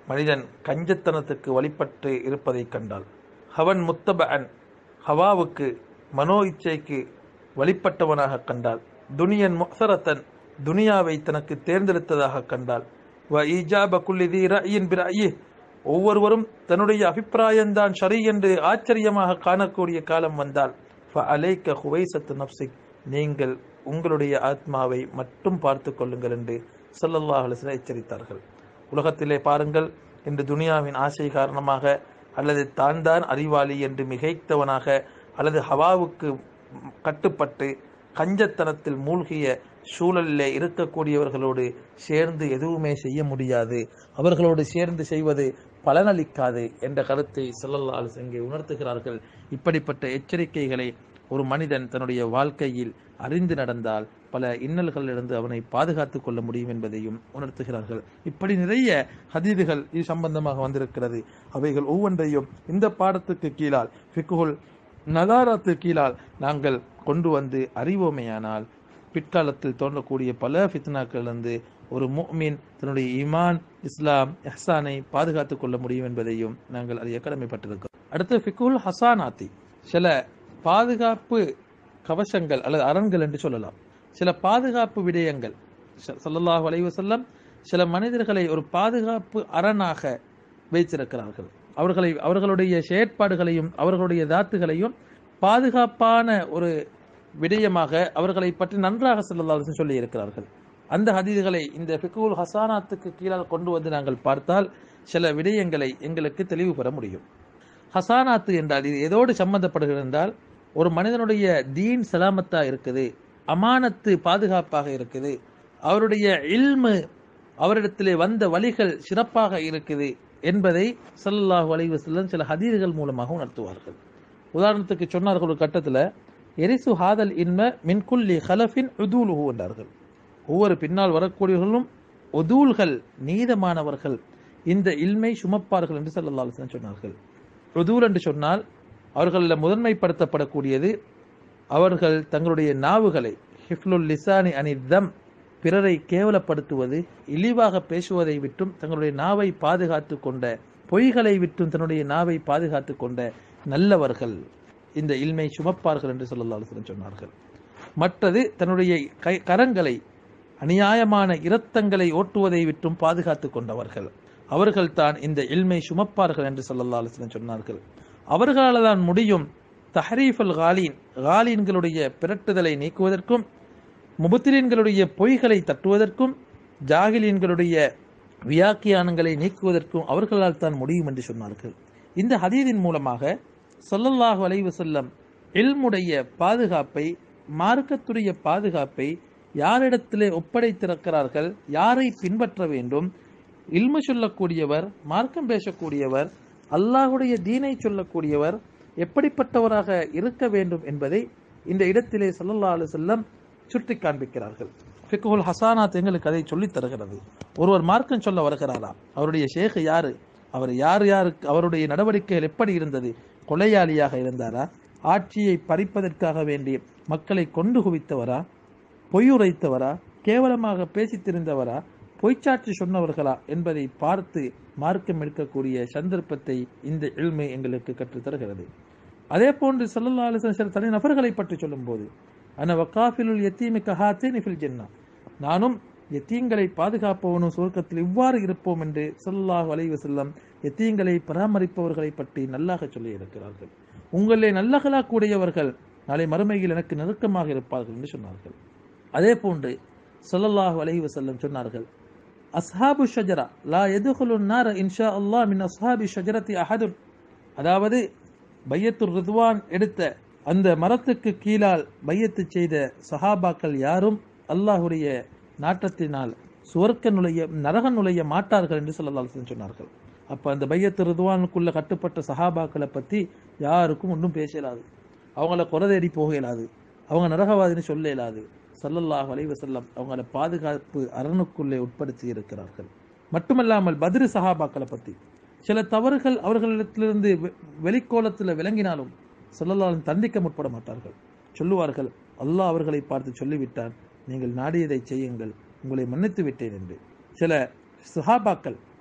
A: மனிதன் கஞ்சத்தனத்துக்கு வழிபட்டு இருப்பதை கண்டால், ஹவன் முத்தபஅன் ஹவாவுக்கு மனோ இச்சைக்கு வழிபட்டவனாக கண்டால், துனியன் முஹ்சரத்தன் துனியாவை தனக்கு தேர்ந்தெடுத்ததாக கண்டால், வ ஈஜாப குல்லி தி ரஅயின் பிரஅயிஹ் ஒவ்வொருவரும் தன்னுடைய அபிப்பிராயம்தான் சரி என்று ஆச்சரியமாக காணக்கூடிய காலம் வந்தால், ஃபஅலைக ஹுவைஸத்து நஃப்ஸிக் நீங்கள் உங்களுடைய ஆத்மாவை மட்டும் பார்த்து கொள்ளுங்கள் என்று ஸல்லல்லாஹு அலைஹி வஸல்லம் எச்சரித்தார்கள். உலகத்திலே பாருங்கள், இன்று துனியாவின் ஆசை காரணமாக அல்லது தான் அறிவாளி என்று மிகைத்தவனாக அல்லது ஹவாவுக்கு கட்டுப்பட்டு கஞ்சத்தனத்தில் மூழ்கிய சூழலிலே இருக்கக்கூடியவர்களோடு சேர்ந்து எதுவுமே செய்ய முடியாது, அவர்களோடு சேர்ந்து செய்வது பலனளிக்காது என்ற கருத்தை ஸல்லல்லாஹு அலைஹி வஸல்லம் இங்கே உணர்த்துகிறார்கள். இப்படிப்பட்ட எச்சரிக்கைகளை ஒரு மனிதன் தன்னுடைய வாழ்க்கையில் அறிந்து நடந்தால் பல இன்னல்களிலிருந்து அவனை பாதுகாத்துக் கொள்ள முடியும் என்பதையும் உணர்த்துகிறார்கள். இப்படி நிறைய ஹதீதுகள் இது சம்பந்தமாக வந்திருக்கிறது. அவைகள் ஒவ்வொன்றையும் இந்த பாடத்துக்கு கீழால் ஃபிக்ஹுல் நதாராத்து கீழால் நாங்கள் கொண்டு வந்து அறிவோமையானால் பிற்காலத்தில் தோன்றக்கூடிய பல ஃபித்னாக்களிலிருந்து ஒரு முஃமின் தன்னுடைய ஈமான், இஸ்லாம், இஹ்சானை பாதுகாத்துக் கொள்ள முடியும் என்பதையும் நாங்கள் அறிய கடமைப்பட்டிருக்கிறோம். அடுத்து ஃபிக்ஹுல் ஹசானாத்தி, சில பாதுகாப்பு கவசங்கள் அல்லது அரண்கள் என்று சொல்லலாம், சில பாதுகாப்பு விடயங்கள். ஸல்லல்லாஹு அலைஹி வஸல்லம் சில மனிதர்களை ஒரு பாதுகாப்பு அரணாக வைத்திருக்கிறார்கள். அவர்களுடைய செயற்பாடுகளையும் அவர்களுடைய தாத்துகளையும் பாதுகாப்பான ஒரு விடயமாக அவர்களை பற்றி நன்றாக ஸல்லல்லாஹு அலைஹி வஸல்லம் சொல்லி இருக்கிறார்கள். அந்த ஹதீதுகளை இந்த ஃபிக்ஹுல் ஹசானாத்துக்கு கீழால் கொண்டு வந்து நாங்கள் பார்த்தால் சில விடயங்களை எங்களுக்கு தெளிவு பெற முடியும். ஹசானாத்து என்றால் இது எதோடு சம்பந்தப்படுகிறது என்றால், ஒரு மனிதனுடைய தீன் சலாமத்தா இருக்குது, அமானத்து பாதுகாப்பாக இருக்குது, அவருடைய இல்மு அவரிடத்திலே வந்த வழிகள் சிறப்பாக இருக்குது என்பதை ஸல்லல்லாஹு அலைஹி வஸல்லம் சில ஹதீதுகள் மூலமாக உணர்த்துவார்கள். உதாரணத்துக்கு சொன்னார்கள், ஒரு கட்டத்தில் எரிசு ஹாதல் இன்ம மின் குல்லி ஹலஃபின் உதூலுஹு என்றார்கள். ஒவ்வொரு பின்னால் வரக்கூடியவர்களும் உதூல்கள் நீதமானவர்கள் இந்த இல்மை சுமப்பார்கள் என்று ஸல்லல்லாஹு அலைஹி வஸல்லம் சொன்னார்கள். உதூல் என்று சொன்னால் அவர்களில் முதன்மைப்படுத்தப்படக்கூடியது அவர்கள் தங்களுடைய நாவுகளை ஹிஃப்லுல் லிசானி அனித்தம் பிறரை கேவலப்படுத்துவது, இழிவாக பேசுவதை விட்டும் தங்களுடைய நாவை பாதுகாத்து கொண்ட, பொய்களை விட்டும் தன்னுடைய நாவை பாதுகாத்து கொண்ட நல்லவர்கள் இந்த இல்மை சுமப்பார்கள் என்று ஸல்லல்லாஹு அலைஹி வஸல்லம் சொன்னார்கள். மற்றது தன்னுடைய கரங்களை அநியாயமான இரத்தங்களை ஓட்டுவதை விட்டும் பாதுகாத்து கொண்டவர்கள், அவர்கள் தான் இந்த இல்மை சுமப்பார்கள் என்று ஸல்லல்லாஹு அலைஹி வஸல்லம் சொன்னார்கள். அவர்களால் தான் முடியும் தஹரீஃபுல் காலீன்களுடைய பிரட்டுதலை நீக்குவதற்கும், முபத்திலீன்களுடைய பொய்களை தட்டுவதற்கும், ஜாகிலீன்களுடைய வியாக்கியானங்களை நீக்குவதற்கும் அவர்களால் தான் முடியும் என்று சொன்னார்கள். இந்த ஹதீதின் மூலமாக ஸல்லல்லாஹு அலைஹி வஸல்லம் இல்முடைய பாதுகாப்பை, மார்க்கத்துடைய பாதுகாப்பை யாரிடத்திலே ஒப்படைத்திருக்கிறார்கள், யாரை பின்பற்ற வேண்டும், இல்மு சொல்லக்கூடியவர், மார்க்கம் பேசக்கூடியவர், அல்லாஹுடைய தீனை சொல்லக்கூடியவர் எப்படிப்பட்டவராக இருக்க வேண்டும் என்பதை இந்த இடத்திலே ஸல்லல்லாஹு அலைஹி வஸல்லம் சுட்டி காண்பிக்கிறார்கள். ஃபிக்ஹுல் ஹசானாத் எங்களுக்கு அதை சொல்லித் தருகிறது. ஒருவர் மார்க்கம் சொல்ல வருகிறாரா, அவருடைய ஷேக் யாரு, அவர் யாருக்கு அவருடைய நடவடிக்கைகள் எப்படி இருந்தது, கொலையாளியாக இருந்தாரா, ஆட்சியை பறிப்பதற்காக வேண்டி மக்களை கொண்டு குவித்தவரா, பொய்யுரைத்தவரா, கேவலமாக பேசித் திரிந்தவரா, பொய்ச்சாட்சி சொன்னவர்களா என்பதை பார்த்து மார்க்கம் எடுக்கக்கூடிய சந்தர்ப்பத்தை இந்த இல்மை எங்களுக்கு கற்றுத்தருகிறது. அதே போன்று ஸல்லல்லாஹு அலைஹி வஸல்லம் தனி நபர்களை பற்றி சொல்லும் போது, அன வகாஃபிலுல் யத்தீமி கஹாத்தினி ஃபில் ஜன்னah, நானும் யத்தீங்களை பாதுகாப்பவனும் சுவர்க்கத்தில் இவ்வாறு இருப்போம் என்று ஸல்லல்லாஹு அலைஹி வஸல்லம் யத்தீங்களை பராமரிப்பவர்களை பற்றி நல்லாக சொல்லி இருக்கிறார்கள். உங்களே நல்லகலா கூடியவர்கள் நாளை மறுமையில் எனக்கு நெருக்கமாக இருப்பார்கள் என்று சொன்னார்கள். அதே போன்று ஸல்லல்லாஹு அலைஹி வஸல்லம் சொன்னார்கள், அஸ்ஹாபு ஷஜரா லா யதுகுலுன் நார இன்ஷா அல்லாஹ் மின் அஸ்ஹாபி ஷஜரத்தி அஹதுன், அதாவது பையத்துர் ரிதுவான் எடுத்த அந்த மரத்துக்கு கீழால் பையத்து செய்த சஹாபாக்கள் யாரும் அல்லாஹுடைய நாட்டத்தினால் சுவர்க்க நுழைய நரக நுழைய மாட்டார்கள் என்று ஸல்லல்லாஹு அலைஹி வஸல்லம் சொன்னார்கள். அப்போ அந்த பையத்து ரிதுவானுக்குள்ள கட்டுப்பட்ட சஹாபாக்களை பற்றி யாருக்கும் ஒன்றும் பேச இயலாது, அவங்கள குறை தேடி போக இயலாது, அவங்க நரகவாதின்னு சொல்ல இயலாது. ஸல்லல்லாஹு அலைஹி வஸல்லம் அவங்கள பாதுகாப்பு அரணுக்குள்ளே உட்படுத்தி இருக்கிறார்கள். மட்டுமல்லாமல் பத்ரு சஹாபாக்களை பற்றி சில தவறுகள் அவர்களிடத்திலிருந்து வெளிக்கோலத்தில் விளங்கினாலும் ஸல்லல்லாஹு அலைஹி தண்டிக்க முற்பட மாட்டார்கள். சொல்லுவார்கள், அல்லாஹ் அவர்களை பார்த்து சொல்லிவிட்டான், நீங்கள் நாடியதை செய்யுங்கள், உங்களை மன்னித்து விட்டேன் என்று. சில சஹாபாக்கள்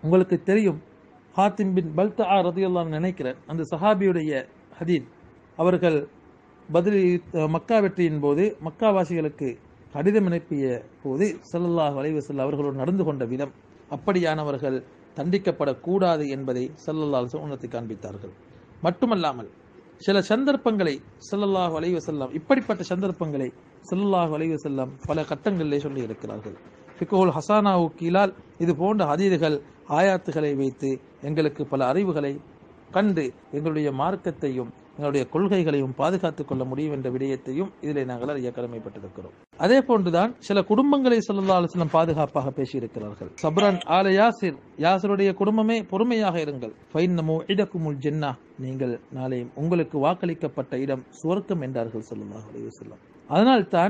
A: உங்களுக்கு தெரியும், ஹாத்திம் பின் பல்தா ரதியல்லாஹு நினைக்கிறேன், அந்த சஹாபியுடைய ஹதீஸ். அவர்கள் பத்ர் மக்கா வெற்றியின் போது மக்காவாசிகளுக்கு கடிதம் அனுப்பிய போது ஸல்லல்லாஹு அலைஹி வஸல்லம் அவர்களோடு நடந்து கொண்ட விதம், அப்படியானவர்கள் தண்டிக்கப்படக்கூடாது என்பதை ஸல்லல்லாஹு அலைஹி வஸல்லம் உணர்த்தி காண்பித்தார்கள். மட்டுமல்லாமல் சில சந்தர்ப்பங்களை ஸல்லல்லாஹு அலைஹி வஸல்லம், இப்படிப்பட்ட சந்தர்ப்பங்களை ஸல்லல்லாஹு அலைஹி வஸல்லம் பல கட்டங்களிலே சொல்லி இருக்கிறார்கள். ஃபிக்ஹுல் ஹஸானாவு கீழால் இது போன்ற ஹதீதுகள் ஆயாத்துகளை வைத்து எங்களுக்கு பல அறிவுகளை கண்டு எங்களுடைய மார்க்கத்தையும் எங்களுடைய கொள்கைகளையும் பாதுகாத்துக் கொள்ள முடியும் என்ற விடயத்தையும் இதிலே நாங்கள் அறிய கடமைப்பட்டிருக்கிறோம். அதே போன்றுதான் சில குடும்பங்களை ஸல்லல்லாஹு அலைஹி வஸல்லம் பாதுகாப்பாக பேசியிருக்கிறார்கள். சப்ரன் ஆல யாசிர், யாசிருடைய குடும்பமே பொறுமையாக இருங்கள். ஃபைன்ன மௌஇதகுமுல் ஜன்னah, நீங்கள் நாளை உங்களுக்கு வாக்களிக்கப்பட்ட இடம் சுவர்க்கம் என்றார்கள் ஸல்லல்லாஹு அலைஹி வஸல்லம். அதனால்தான்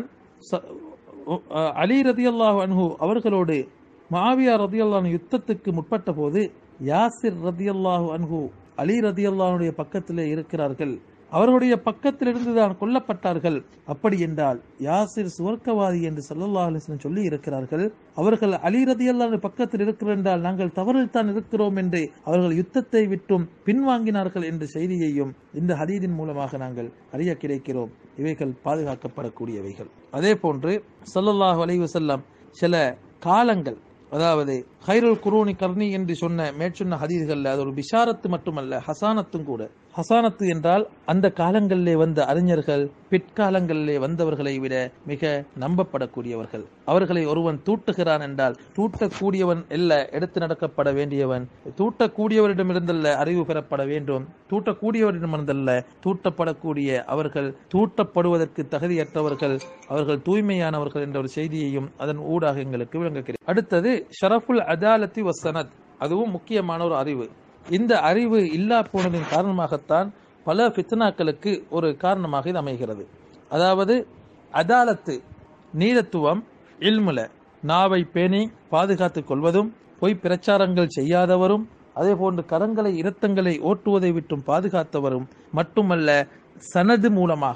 A: அலி ரதியல்லாஹு அன்ஹு அவர்களோடு முஆவியா ரதியல்லாஹு அன்ஹு யுத்தத்துக்கு முற்பட்ட போது யாசிர் ரதியல்லாஹு அன்ஹு அலி ரதியல்லாஹுடைய பக்கத்திலே இருக்கிறார்கள், அவர்களுடைய பக்கத்தில் இருந்துதான் கொல்லப்பட்டார்கள். அப்படி என்றால் யாசிர் சுவர்க்கவாதி என்று ஸல்லல்லாஹு அலைஹி வஸல்லம் சொல்லி இருக்கிறார்கள். அவர்கள் அலி ரதியல்லாஹு பக்கத்தில் இருக்கிறார் என்றால் நாங்கள் தவறில் தான் இருக்கிறோம் என்று அவர்கள் யுத்தத்தை விட்டும் பின்வாங்கினார்கள் என்ற செய்தியையும் இந்த ஹதீஸின் மூலமாக நாங்கள் அறிய கிடைக்கிறோம். இவைகள் பாதுகாக்கப்படக்கூடியவைகள். அதே போன்று ஸல்லல்லாஹு அலைஹி வஸல்லம் சில காலங்கள், அதாவது ஹைருல் குரூனி கர்ணி என்று மேற்சொன்ன ஹதீஸ்கள்ல அது ஒரு பிஷாரத்து மட்டுமல்ல, ஹசானத்தும் கூட. ஹசானத்து என்றால் அந்த காலங்களிலே வந்த அறிஞர்கள் பிற்காலங்களிலே வந்தவர்களை விட மிக நம்பப்படக்கூடியவர்கள். அவர்களை ஒருவன் தூட்டுகிறான் என்றால் தூட்டக்கூடியவன் அல்ல, எடுத்து நடக்கப்பட வேண்டியவன். தூட்டக்கூடியவரிடமிருந்தல்ல அறிவு பெறப்பட வேண்டும், தூட்டக்கூடியவரிடமிருந்தல்ல தூட்டப்படக்கூடிய அவர்கள் தூட்டப்படுவதற்கு தகுதியற்றவர்கள், அவர்கள் தூய்மையானவர்கள் என்ற ஒரு செய்தியையும் அதன் ஊடாக எங்களுக்கு விளங்குகிறது. அடுத்தது ஷரஃபுல் அதாலத்தி வஸ்ஸனத், அதுவும் முக்கியமான ஒரு அறிவு. இந்த அறிவு இல்லா போனதின் காரணமாகத்தான் பல ஃபித்னாக்களுக்கு ஒரு காரணமாக இது அமைகிறது. அதாவது அதாலத்து, நீதத்துவம், இல்முல நாவை பேணி பாதுகாத்துக் கொள்வதும், பொய் பிரச்சாரங்கள் செய்யாதவரும், அதே போன்று கரங்களை இரத்தங்களை ஓட்டுவதை விட்டும் பாதுகாத்தவரும் மட்டுமல்ல, சனது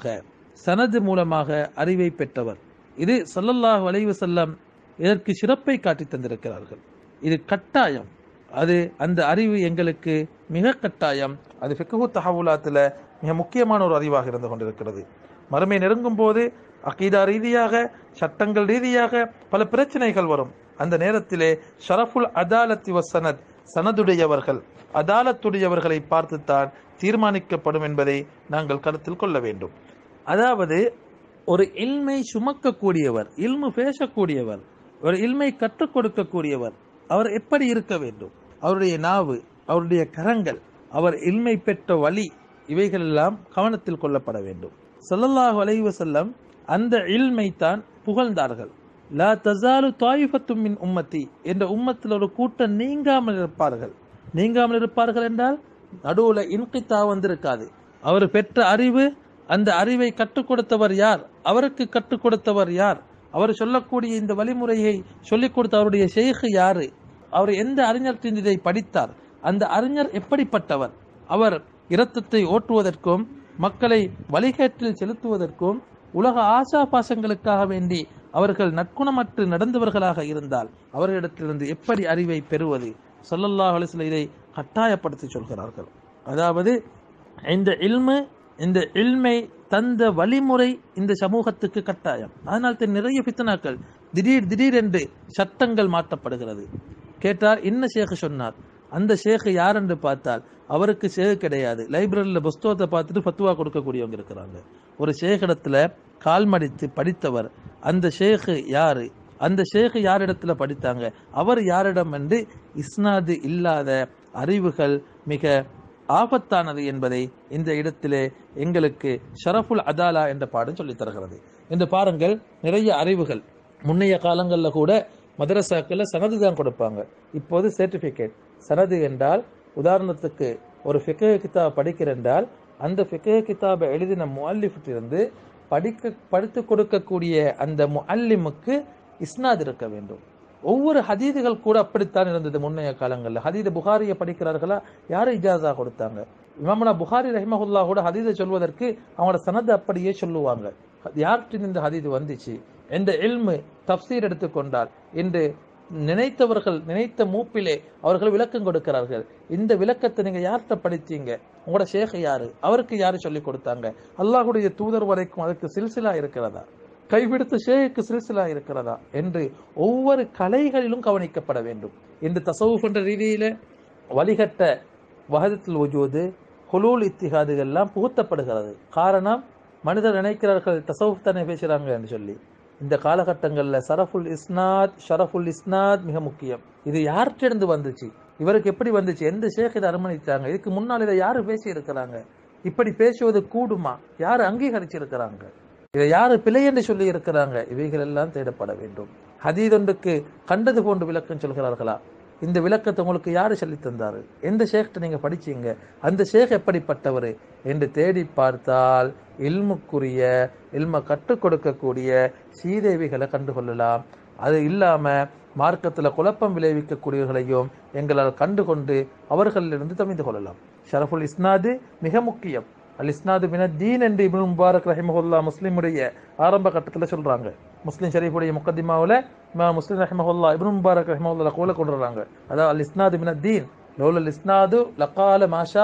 A: மூலமாக அறிவை பெற்றவர். இது ஸல்லல்லாஹு அலைஹி வஸல்லம் இதற்கு சிறப்பை காட்டி தந்திருக்கிறார்கள். இது கட்டாயம், அது அந்த அறிவு எங்களுக்கு மிக கட்டாயம். அது ஃபிக்ஹு தஹவுலாத்துல மிக முக்கியமான ஒரு அறிவாக இருந்து கொண்டிருக்கிறது. மறுமை நெருங்கும் போது அகீதா ரீதியாக, சட்டங்கள் ரீதியாக பல பிரச்சனைகள் வரும். அந்த நேரத்திலே ஷரஃபுல் அதாலத்தி வஸ்ஸனத், சனதுடையவர்கள், அதாலத்துடையவர்களை பார்த்துத்தான் தீர்மானிக்கப்படும் என்பதை நாங்கள் கருத்தில் கொள்ள வேண்டும். அதாவது ஒரு இல்மை சுமக்கக்கூடியவர், இல்மு பேசக்கூடியவர், ஒரு இல்மை கற்றுக் கொடுக்கக்கூடியவர், அவர் எப்படி இருக்க வேண்டும்? அவருடைய நாவு, அவருடைய கரங்கள், அவர் இல்மை பெற்ற வழி, இவைகள் எல்லாம் கவனத்தில் கொள்ளப்பட வேண்டும். ஸல்லல்லாஹு அலைஹி வஸல்லம் அந்த இல்மை தான் புகழ்ந்தார்கள். லா தஸாலு தாயிஃபத்தும் மின் உம்மத்தி, என்ற உம்மத்தில் ஒரு கூட்டம் நீங்காமல் இருப்பார்கள் என்றால் நடுவுல இன்கித்தா வந்திருக்காது. அவர் பெற்ற அறிவு, அந்த அறிவை கற்றுக் கொடுத்தவர் யார், அவருக்கு கற்றுக் கொடுத்தவர் யார், அவர் சொல்லக்கூடிய இந்த வழிமுறையை சொல்லிக் கொடுத்த அவருடைய ஷேக் யாரு, அவர் எந்த அறிஞர் இதை படித்தார், அந்த அறிஞர் எப்படிப்பட்டவர், அவர் இரத்தத்தை ஓட்டுவதற்கும் மக்களை வழிகேட்டில் செலுத்துவதற்கும் உலக ஆசா பாசங்களுக்காக வேண்டி அவர்கள் நற்குணமற்று நடந்தவர்களாக இருந்தால் அவர்களிடத்திலிருந்து எப்படி அறிவை பெறுவது? ஸல்லல்லாஹு அலைஹி வஸல்லம் இதை கட்டாயப்படுத்தி சொல்கிறார்கள். அதாவது இந்த இல்மை தந்த வழிமுறை இந்த சமூகத்துக்கு கட்டாயம். அதனால் நிறைய ஃபித்னாக்கள் திடீர் என்று சட்டங்கள் மாற்றப்படுகிறது. கேட்டார், என்ன ஷேக் சொன்னார், அந்த ஷேக் யார் என்று பார்த்தால் அவருக்கு ஷேக் கிடையாது. லைப்ரரியில் புஸ்தகத்தை பார்த்துட்டு ஃபத்வா கொடுக்கக்கூடியவங்க இருக்கிறாங்க. ஒரு ஷேக் இடத்துல கால் மடித்து படித்தவர், அந்த ஷேக் யாரு, அந்த ஷேக் யாரிடத்துல படித்தாங்க, அவர் யாரிடம் என்று இஸ்னாது இல்லாத அறிவுகள் மிக ஆபத்தானது என்பதை இந்த இடத்திலே எங்களுக்கு ஷரஃபுல் அதாலா என்ற பாடம் சொல்லித் தருகிறது. என்று பாருங்கள், நிறைய அறிவுகள் முன்னைய காலங்களில் கூட மதரசாக்கள் சனது தான் கொடுப்பாங்க. இப்போது சர்டிபிகேட். சனது என்றால் உதாரணத்துக்கு ஒரு ஃபிக்ஹ் கிதாப் படிக்கிறென்றால் அந்த ஃபிக்ஹ் கிதாபை எழுதின முஅல்லிஃபிலிருந்து படித்து கொடுக்கக்கூடிய அந்த முஅல்லிமுக்கு இஸ்னாத் இருக்க வேண்டும். ஒவ்வொரு ஹதீதுகள் கூட அப்படித்தான் இருந்தது முன்னைய காலங்களில். ஹதீது புகாரியை படிக்கிறார்களா, யாரும் இஜாசா கொடுத்தாங்க. இமாமுனா புகாரி ரஹிமஹுல்லா கூட ஹதீதை சொல்வதற்கு அவங்களோட சனது அப்படியே சொல்லுவாங்க. யார்கிட்ட இந்த ஹதீது வந்துச்சு, இந்த இல்மு தஃப்சீர் எடுத்துக்கொண்டால் இன்று நினைத்தவர்கள் நினைத்த மூப்பிலே அவர்கள் விளக்கம் கொடுக்கிறார்கள். இந்த விளக்கத்தை நீங்க யார்கிட்ட படிச்சீங்க? உங்களோட ஷேக் யாரு? அவருக்கு யாரு சொல்லி கொடுத்தாங்க? அல்லாஹ்வுடைய தூதர் வரைக்கும் அதுக்கு சில்சிலா இருக்கிறதா? கைவிடுத்த ஷேக்கு சில்சிலா இருக்கிறதா என்று ஒவ்வொரு கலைகளிலும் கவனிக்கப்பட வேண்டும். இந்த தசவுஃப் என்ற ரீதியில வழிகட்ட வஹதத்துல் வஜூது, ஹுலூல் இத்திஹாதுகள் எல்லாம் புகுத்தப்படுகிறது. காரணம், மனிதர் நினைக்கிறார்கள் தசவுஃப் தானே பேசுறாங்க என்று சொல்லி. இந்த காலகட்டங்களில் ஷரஃபுல் இஸ்னாத் மிக முக்கியம். இது யார்கிட்ட வந்துச்சு? இவருக்கு எப்படி வந்துச்சு? எந்த ஷேக் இதை அனுமதித்தாங்க? இதுக்கு முன்னால் இதை யாரு பேசி இருக்கிறாங்க? இப்படி பேசுவது கூடுமா? யாரு அங்கீகரிச்சிருக்கிறாங்க? இதை யாரு பிழை என்று சொல்லி இருக்கிறாங்க? இவைகள் எல்லாம் தேடப்பட வேண்டும். ஹதீத் ஒன்றுக்கு கண்டது போன்று விளக்கம் சொல்கிறார்களா? இந்த விளக்கத்தை உங்களுக்கு யாரு சொல்லி தந்தாரு? எந்த ஷேக்கிட்ட நீங்க படிச்சீங்க? அந்த ஷேக் எப்படிப்பட்டவர் என்று தேடி பார்த்தால் இல்முக்குரிய இல்ம கற்றுக் கொடுக்கக்கூடிய சீதேவிகளை கண்டுகொள்ளலாம். அது இல்லாம மார்க்கத்தில் குழப்பம் விளைவிக்கக்கூடியவர்களையும் எங்களால் கண்டுகொண்டு அவர்களிலிருந்து தவிந்து கொள்ளலாம். ஷரஃபுல் இஸ்னாது மிக முக்கியம். அல் இஸ்னாது மினத்தீன் என்று இப்னு முபாரக் ரஹிமஹுல்லாஹ் முஸ்லிமுடைய ஆரம்ப கட்டத்தில் சொல்றாங்க. முஸ்லிம் ஷரீஃபுடைய முக்கத்திமாவில் முஸ்லிம் ரஹிமஹுல்லாஹ் இப்னு முபாரக் ரஹிமஹுல்லாஹ் கூட கொண்டுறாங்க. அதாவது அல் இஸ்னாது மினத்தீன் லௌலல் இஸ்னாது லகால மாஷா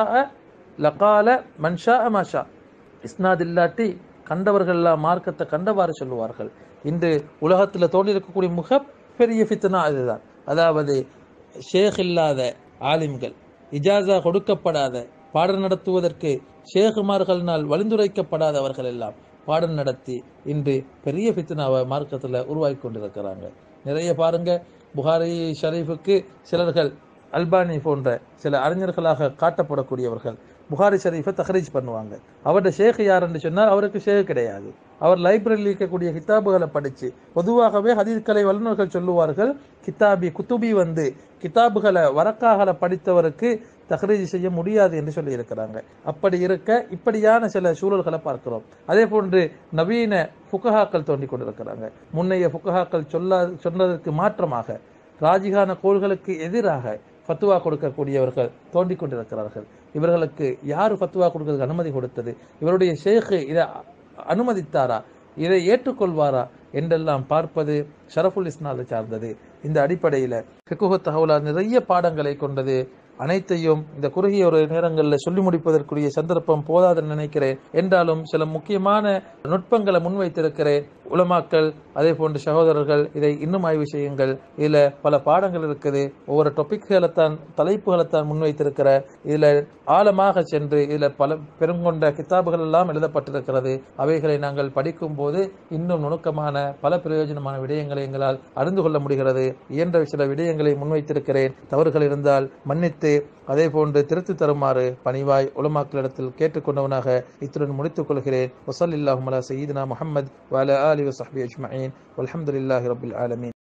A: லகால மன்ஷா மாஷா. இஸ்னாத் இல்லாட்டி கண்டவர்கள் எல்லாம் மார்க்கத்தை கண்டவாறு சொல்லுவார்கள். இன்று உலகத்தில் தோன்றியிருக்கக்கூடிய மிக பெரிய ஃபித்னா இதுதான். அதாவது ஷேக் இல்லாத ஆலிம்கள், இஜாசா கொடுக்கப்படாத, பாடம் நடத்துவதற்கு ஷேகுமார்களால் வழிந்துரைக்கப்படாதவர்கள் எல்லாம் பாடம் நடத்தி இன்று பெரிய ஃபித்னாவை மார்க்கத்தில் உருவாக்கி கொண்டிருக்கிறாங்க. நிறைய பாருங்க, புகாரி ஷரீஃபுக்கு சிலர்கள் அல்பானி போன்ற சில அறிஞர்களாக காட்டப்படக்கூடியவர்கள் புகாரி ஷரீஃபை தஹ்ரீஜ் பண்ணுவாங்க. அவருடைய ஷேக் யார் என்று சொன்னால் அவருக்கு ஷேக் கிடையாது. அவர் லைப்ரரியில் இருக்கக்கூடிய கிதாபுகளை படித்து, பொதுவாகவே ஹதீஸ் கலை வல்லுநர்கள் சொல்லுவார்கள், குத்துபி கிதாபுகளை வரக்காகல படித்தவருக்கு தஹ்ரீஜ் செய்ய முடியாது என்று சொல்லி இருக்கிறாங்க. அப்படி இருக்க இப்படியான சில சூழல்களை பார்க்கிறோம். அதே போன்று நவீன ஃபுகஹாக்கள் தோண்டி கொண்டிருக்கிறாங்க. முன்னைய ஃபுகஹாக்கள் சொன்னதற்கு மாற்றமாக ராஜிகான கோள்களுக்கு எதிராக ஃபத்துவா கொடுக்கக்கூடியவர்கள் தோண்டிக் கொண்டிருக்கிறார்கள். இவர்களுக்கு யார் ஃபத்துவா கொடுக்கிறதுக்கு அனுமதி கொடுத்தது? இவருடைய ஷேக் இதை அனுமதித்தாரா? இதை ஏற்றுக்கொள்வாரா என்றெல்லாம் பார்ப்பது ஷரஃபுல் இஸ்னாதை சார்ந்தது. இந்த அடிப்படையில் ஃபிக்ஹு தஹவுலா நிறைய பாடங்களை கொண்டது. அனைத்தையும் இந்த குறுகிய ஒரு நேரங்களில் சொல்லி முடிப்பதற்குரிய சந்தர்ப்பம் போதாதுன்னு நினைக்கிறேன். என்றாலும் சில முக்கியமான நுட்பங்களை முன்வைத்திருக்கிறேன். உலமாக்கள் அதே போன்ற சகோதரர்கள் இதை இன்னும் ஆய்வு செய்யுங்கள். இதுல பல பாடங்கள் இருக்குது. ஒவ்வொரு டாபிக்களைத்தான் தலைப்புகளைத்தான் முன்வைத்திருக்கிறார். இதுல ஆழமாக சென்று இதுல பல பெருங்கொண்ட கிதாபுகள் எல்லாம் எழுதப்பட்டிருக்கிறது. அவைகளை நாங்கள் படிக்கும் போது இன்னும் நுணுக்கமான பல பிரயோஜனமான விடயங்களை எங்களால் அறிந்து கொள்ள முடிகிறது. இயன்ற சில விடயங்களை முன்வைத்திருக்கிறேன். தவறுகள் இருந்தால் மன்னித்து அதே போன்று திருத்தி தருமாறு பணிவாய் உலமாக்களிடத்தில் கேட்டுக்கொண்டவனாக இத்துடன் முடித்துக் கொள்கிறேன். வஸல்லில்லாஹு அலா சய்யிதினா முஹம்மத் வ அலா ஆலிஹி வ ஸஹ்பிஹி அஜ்மஈன் வல்ஹம்துலில்லாஹி ரப்பில் ஆலமீன்.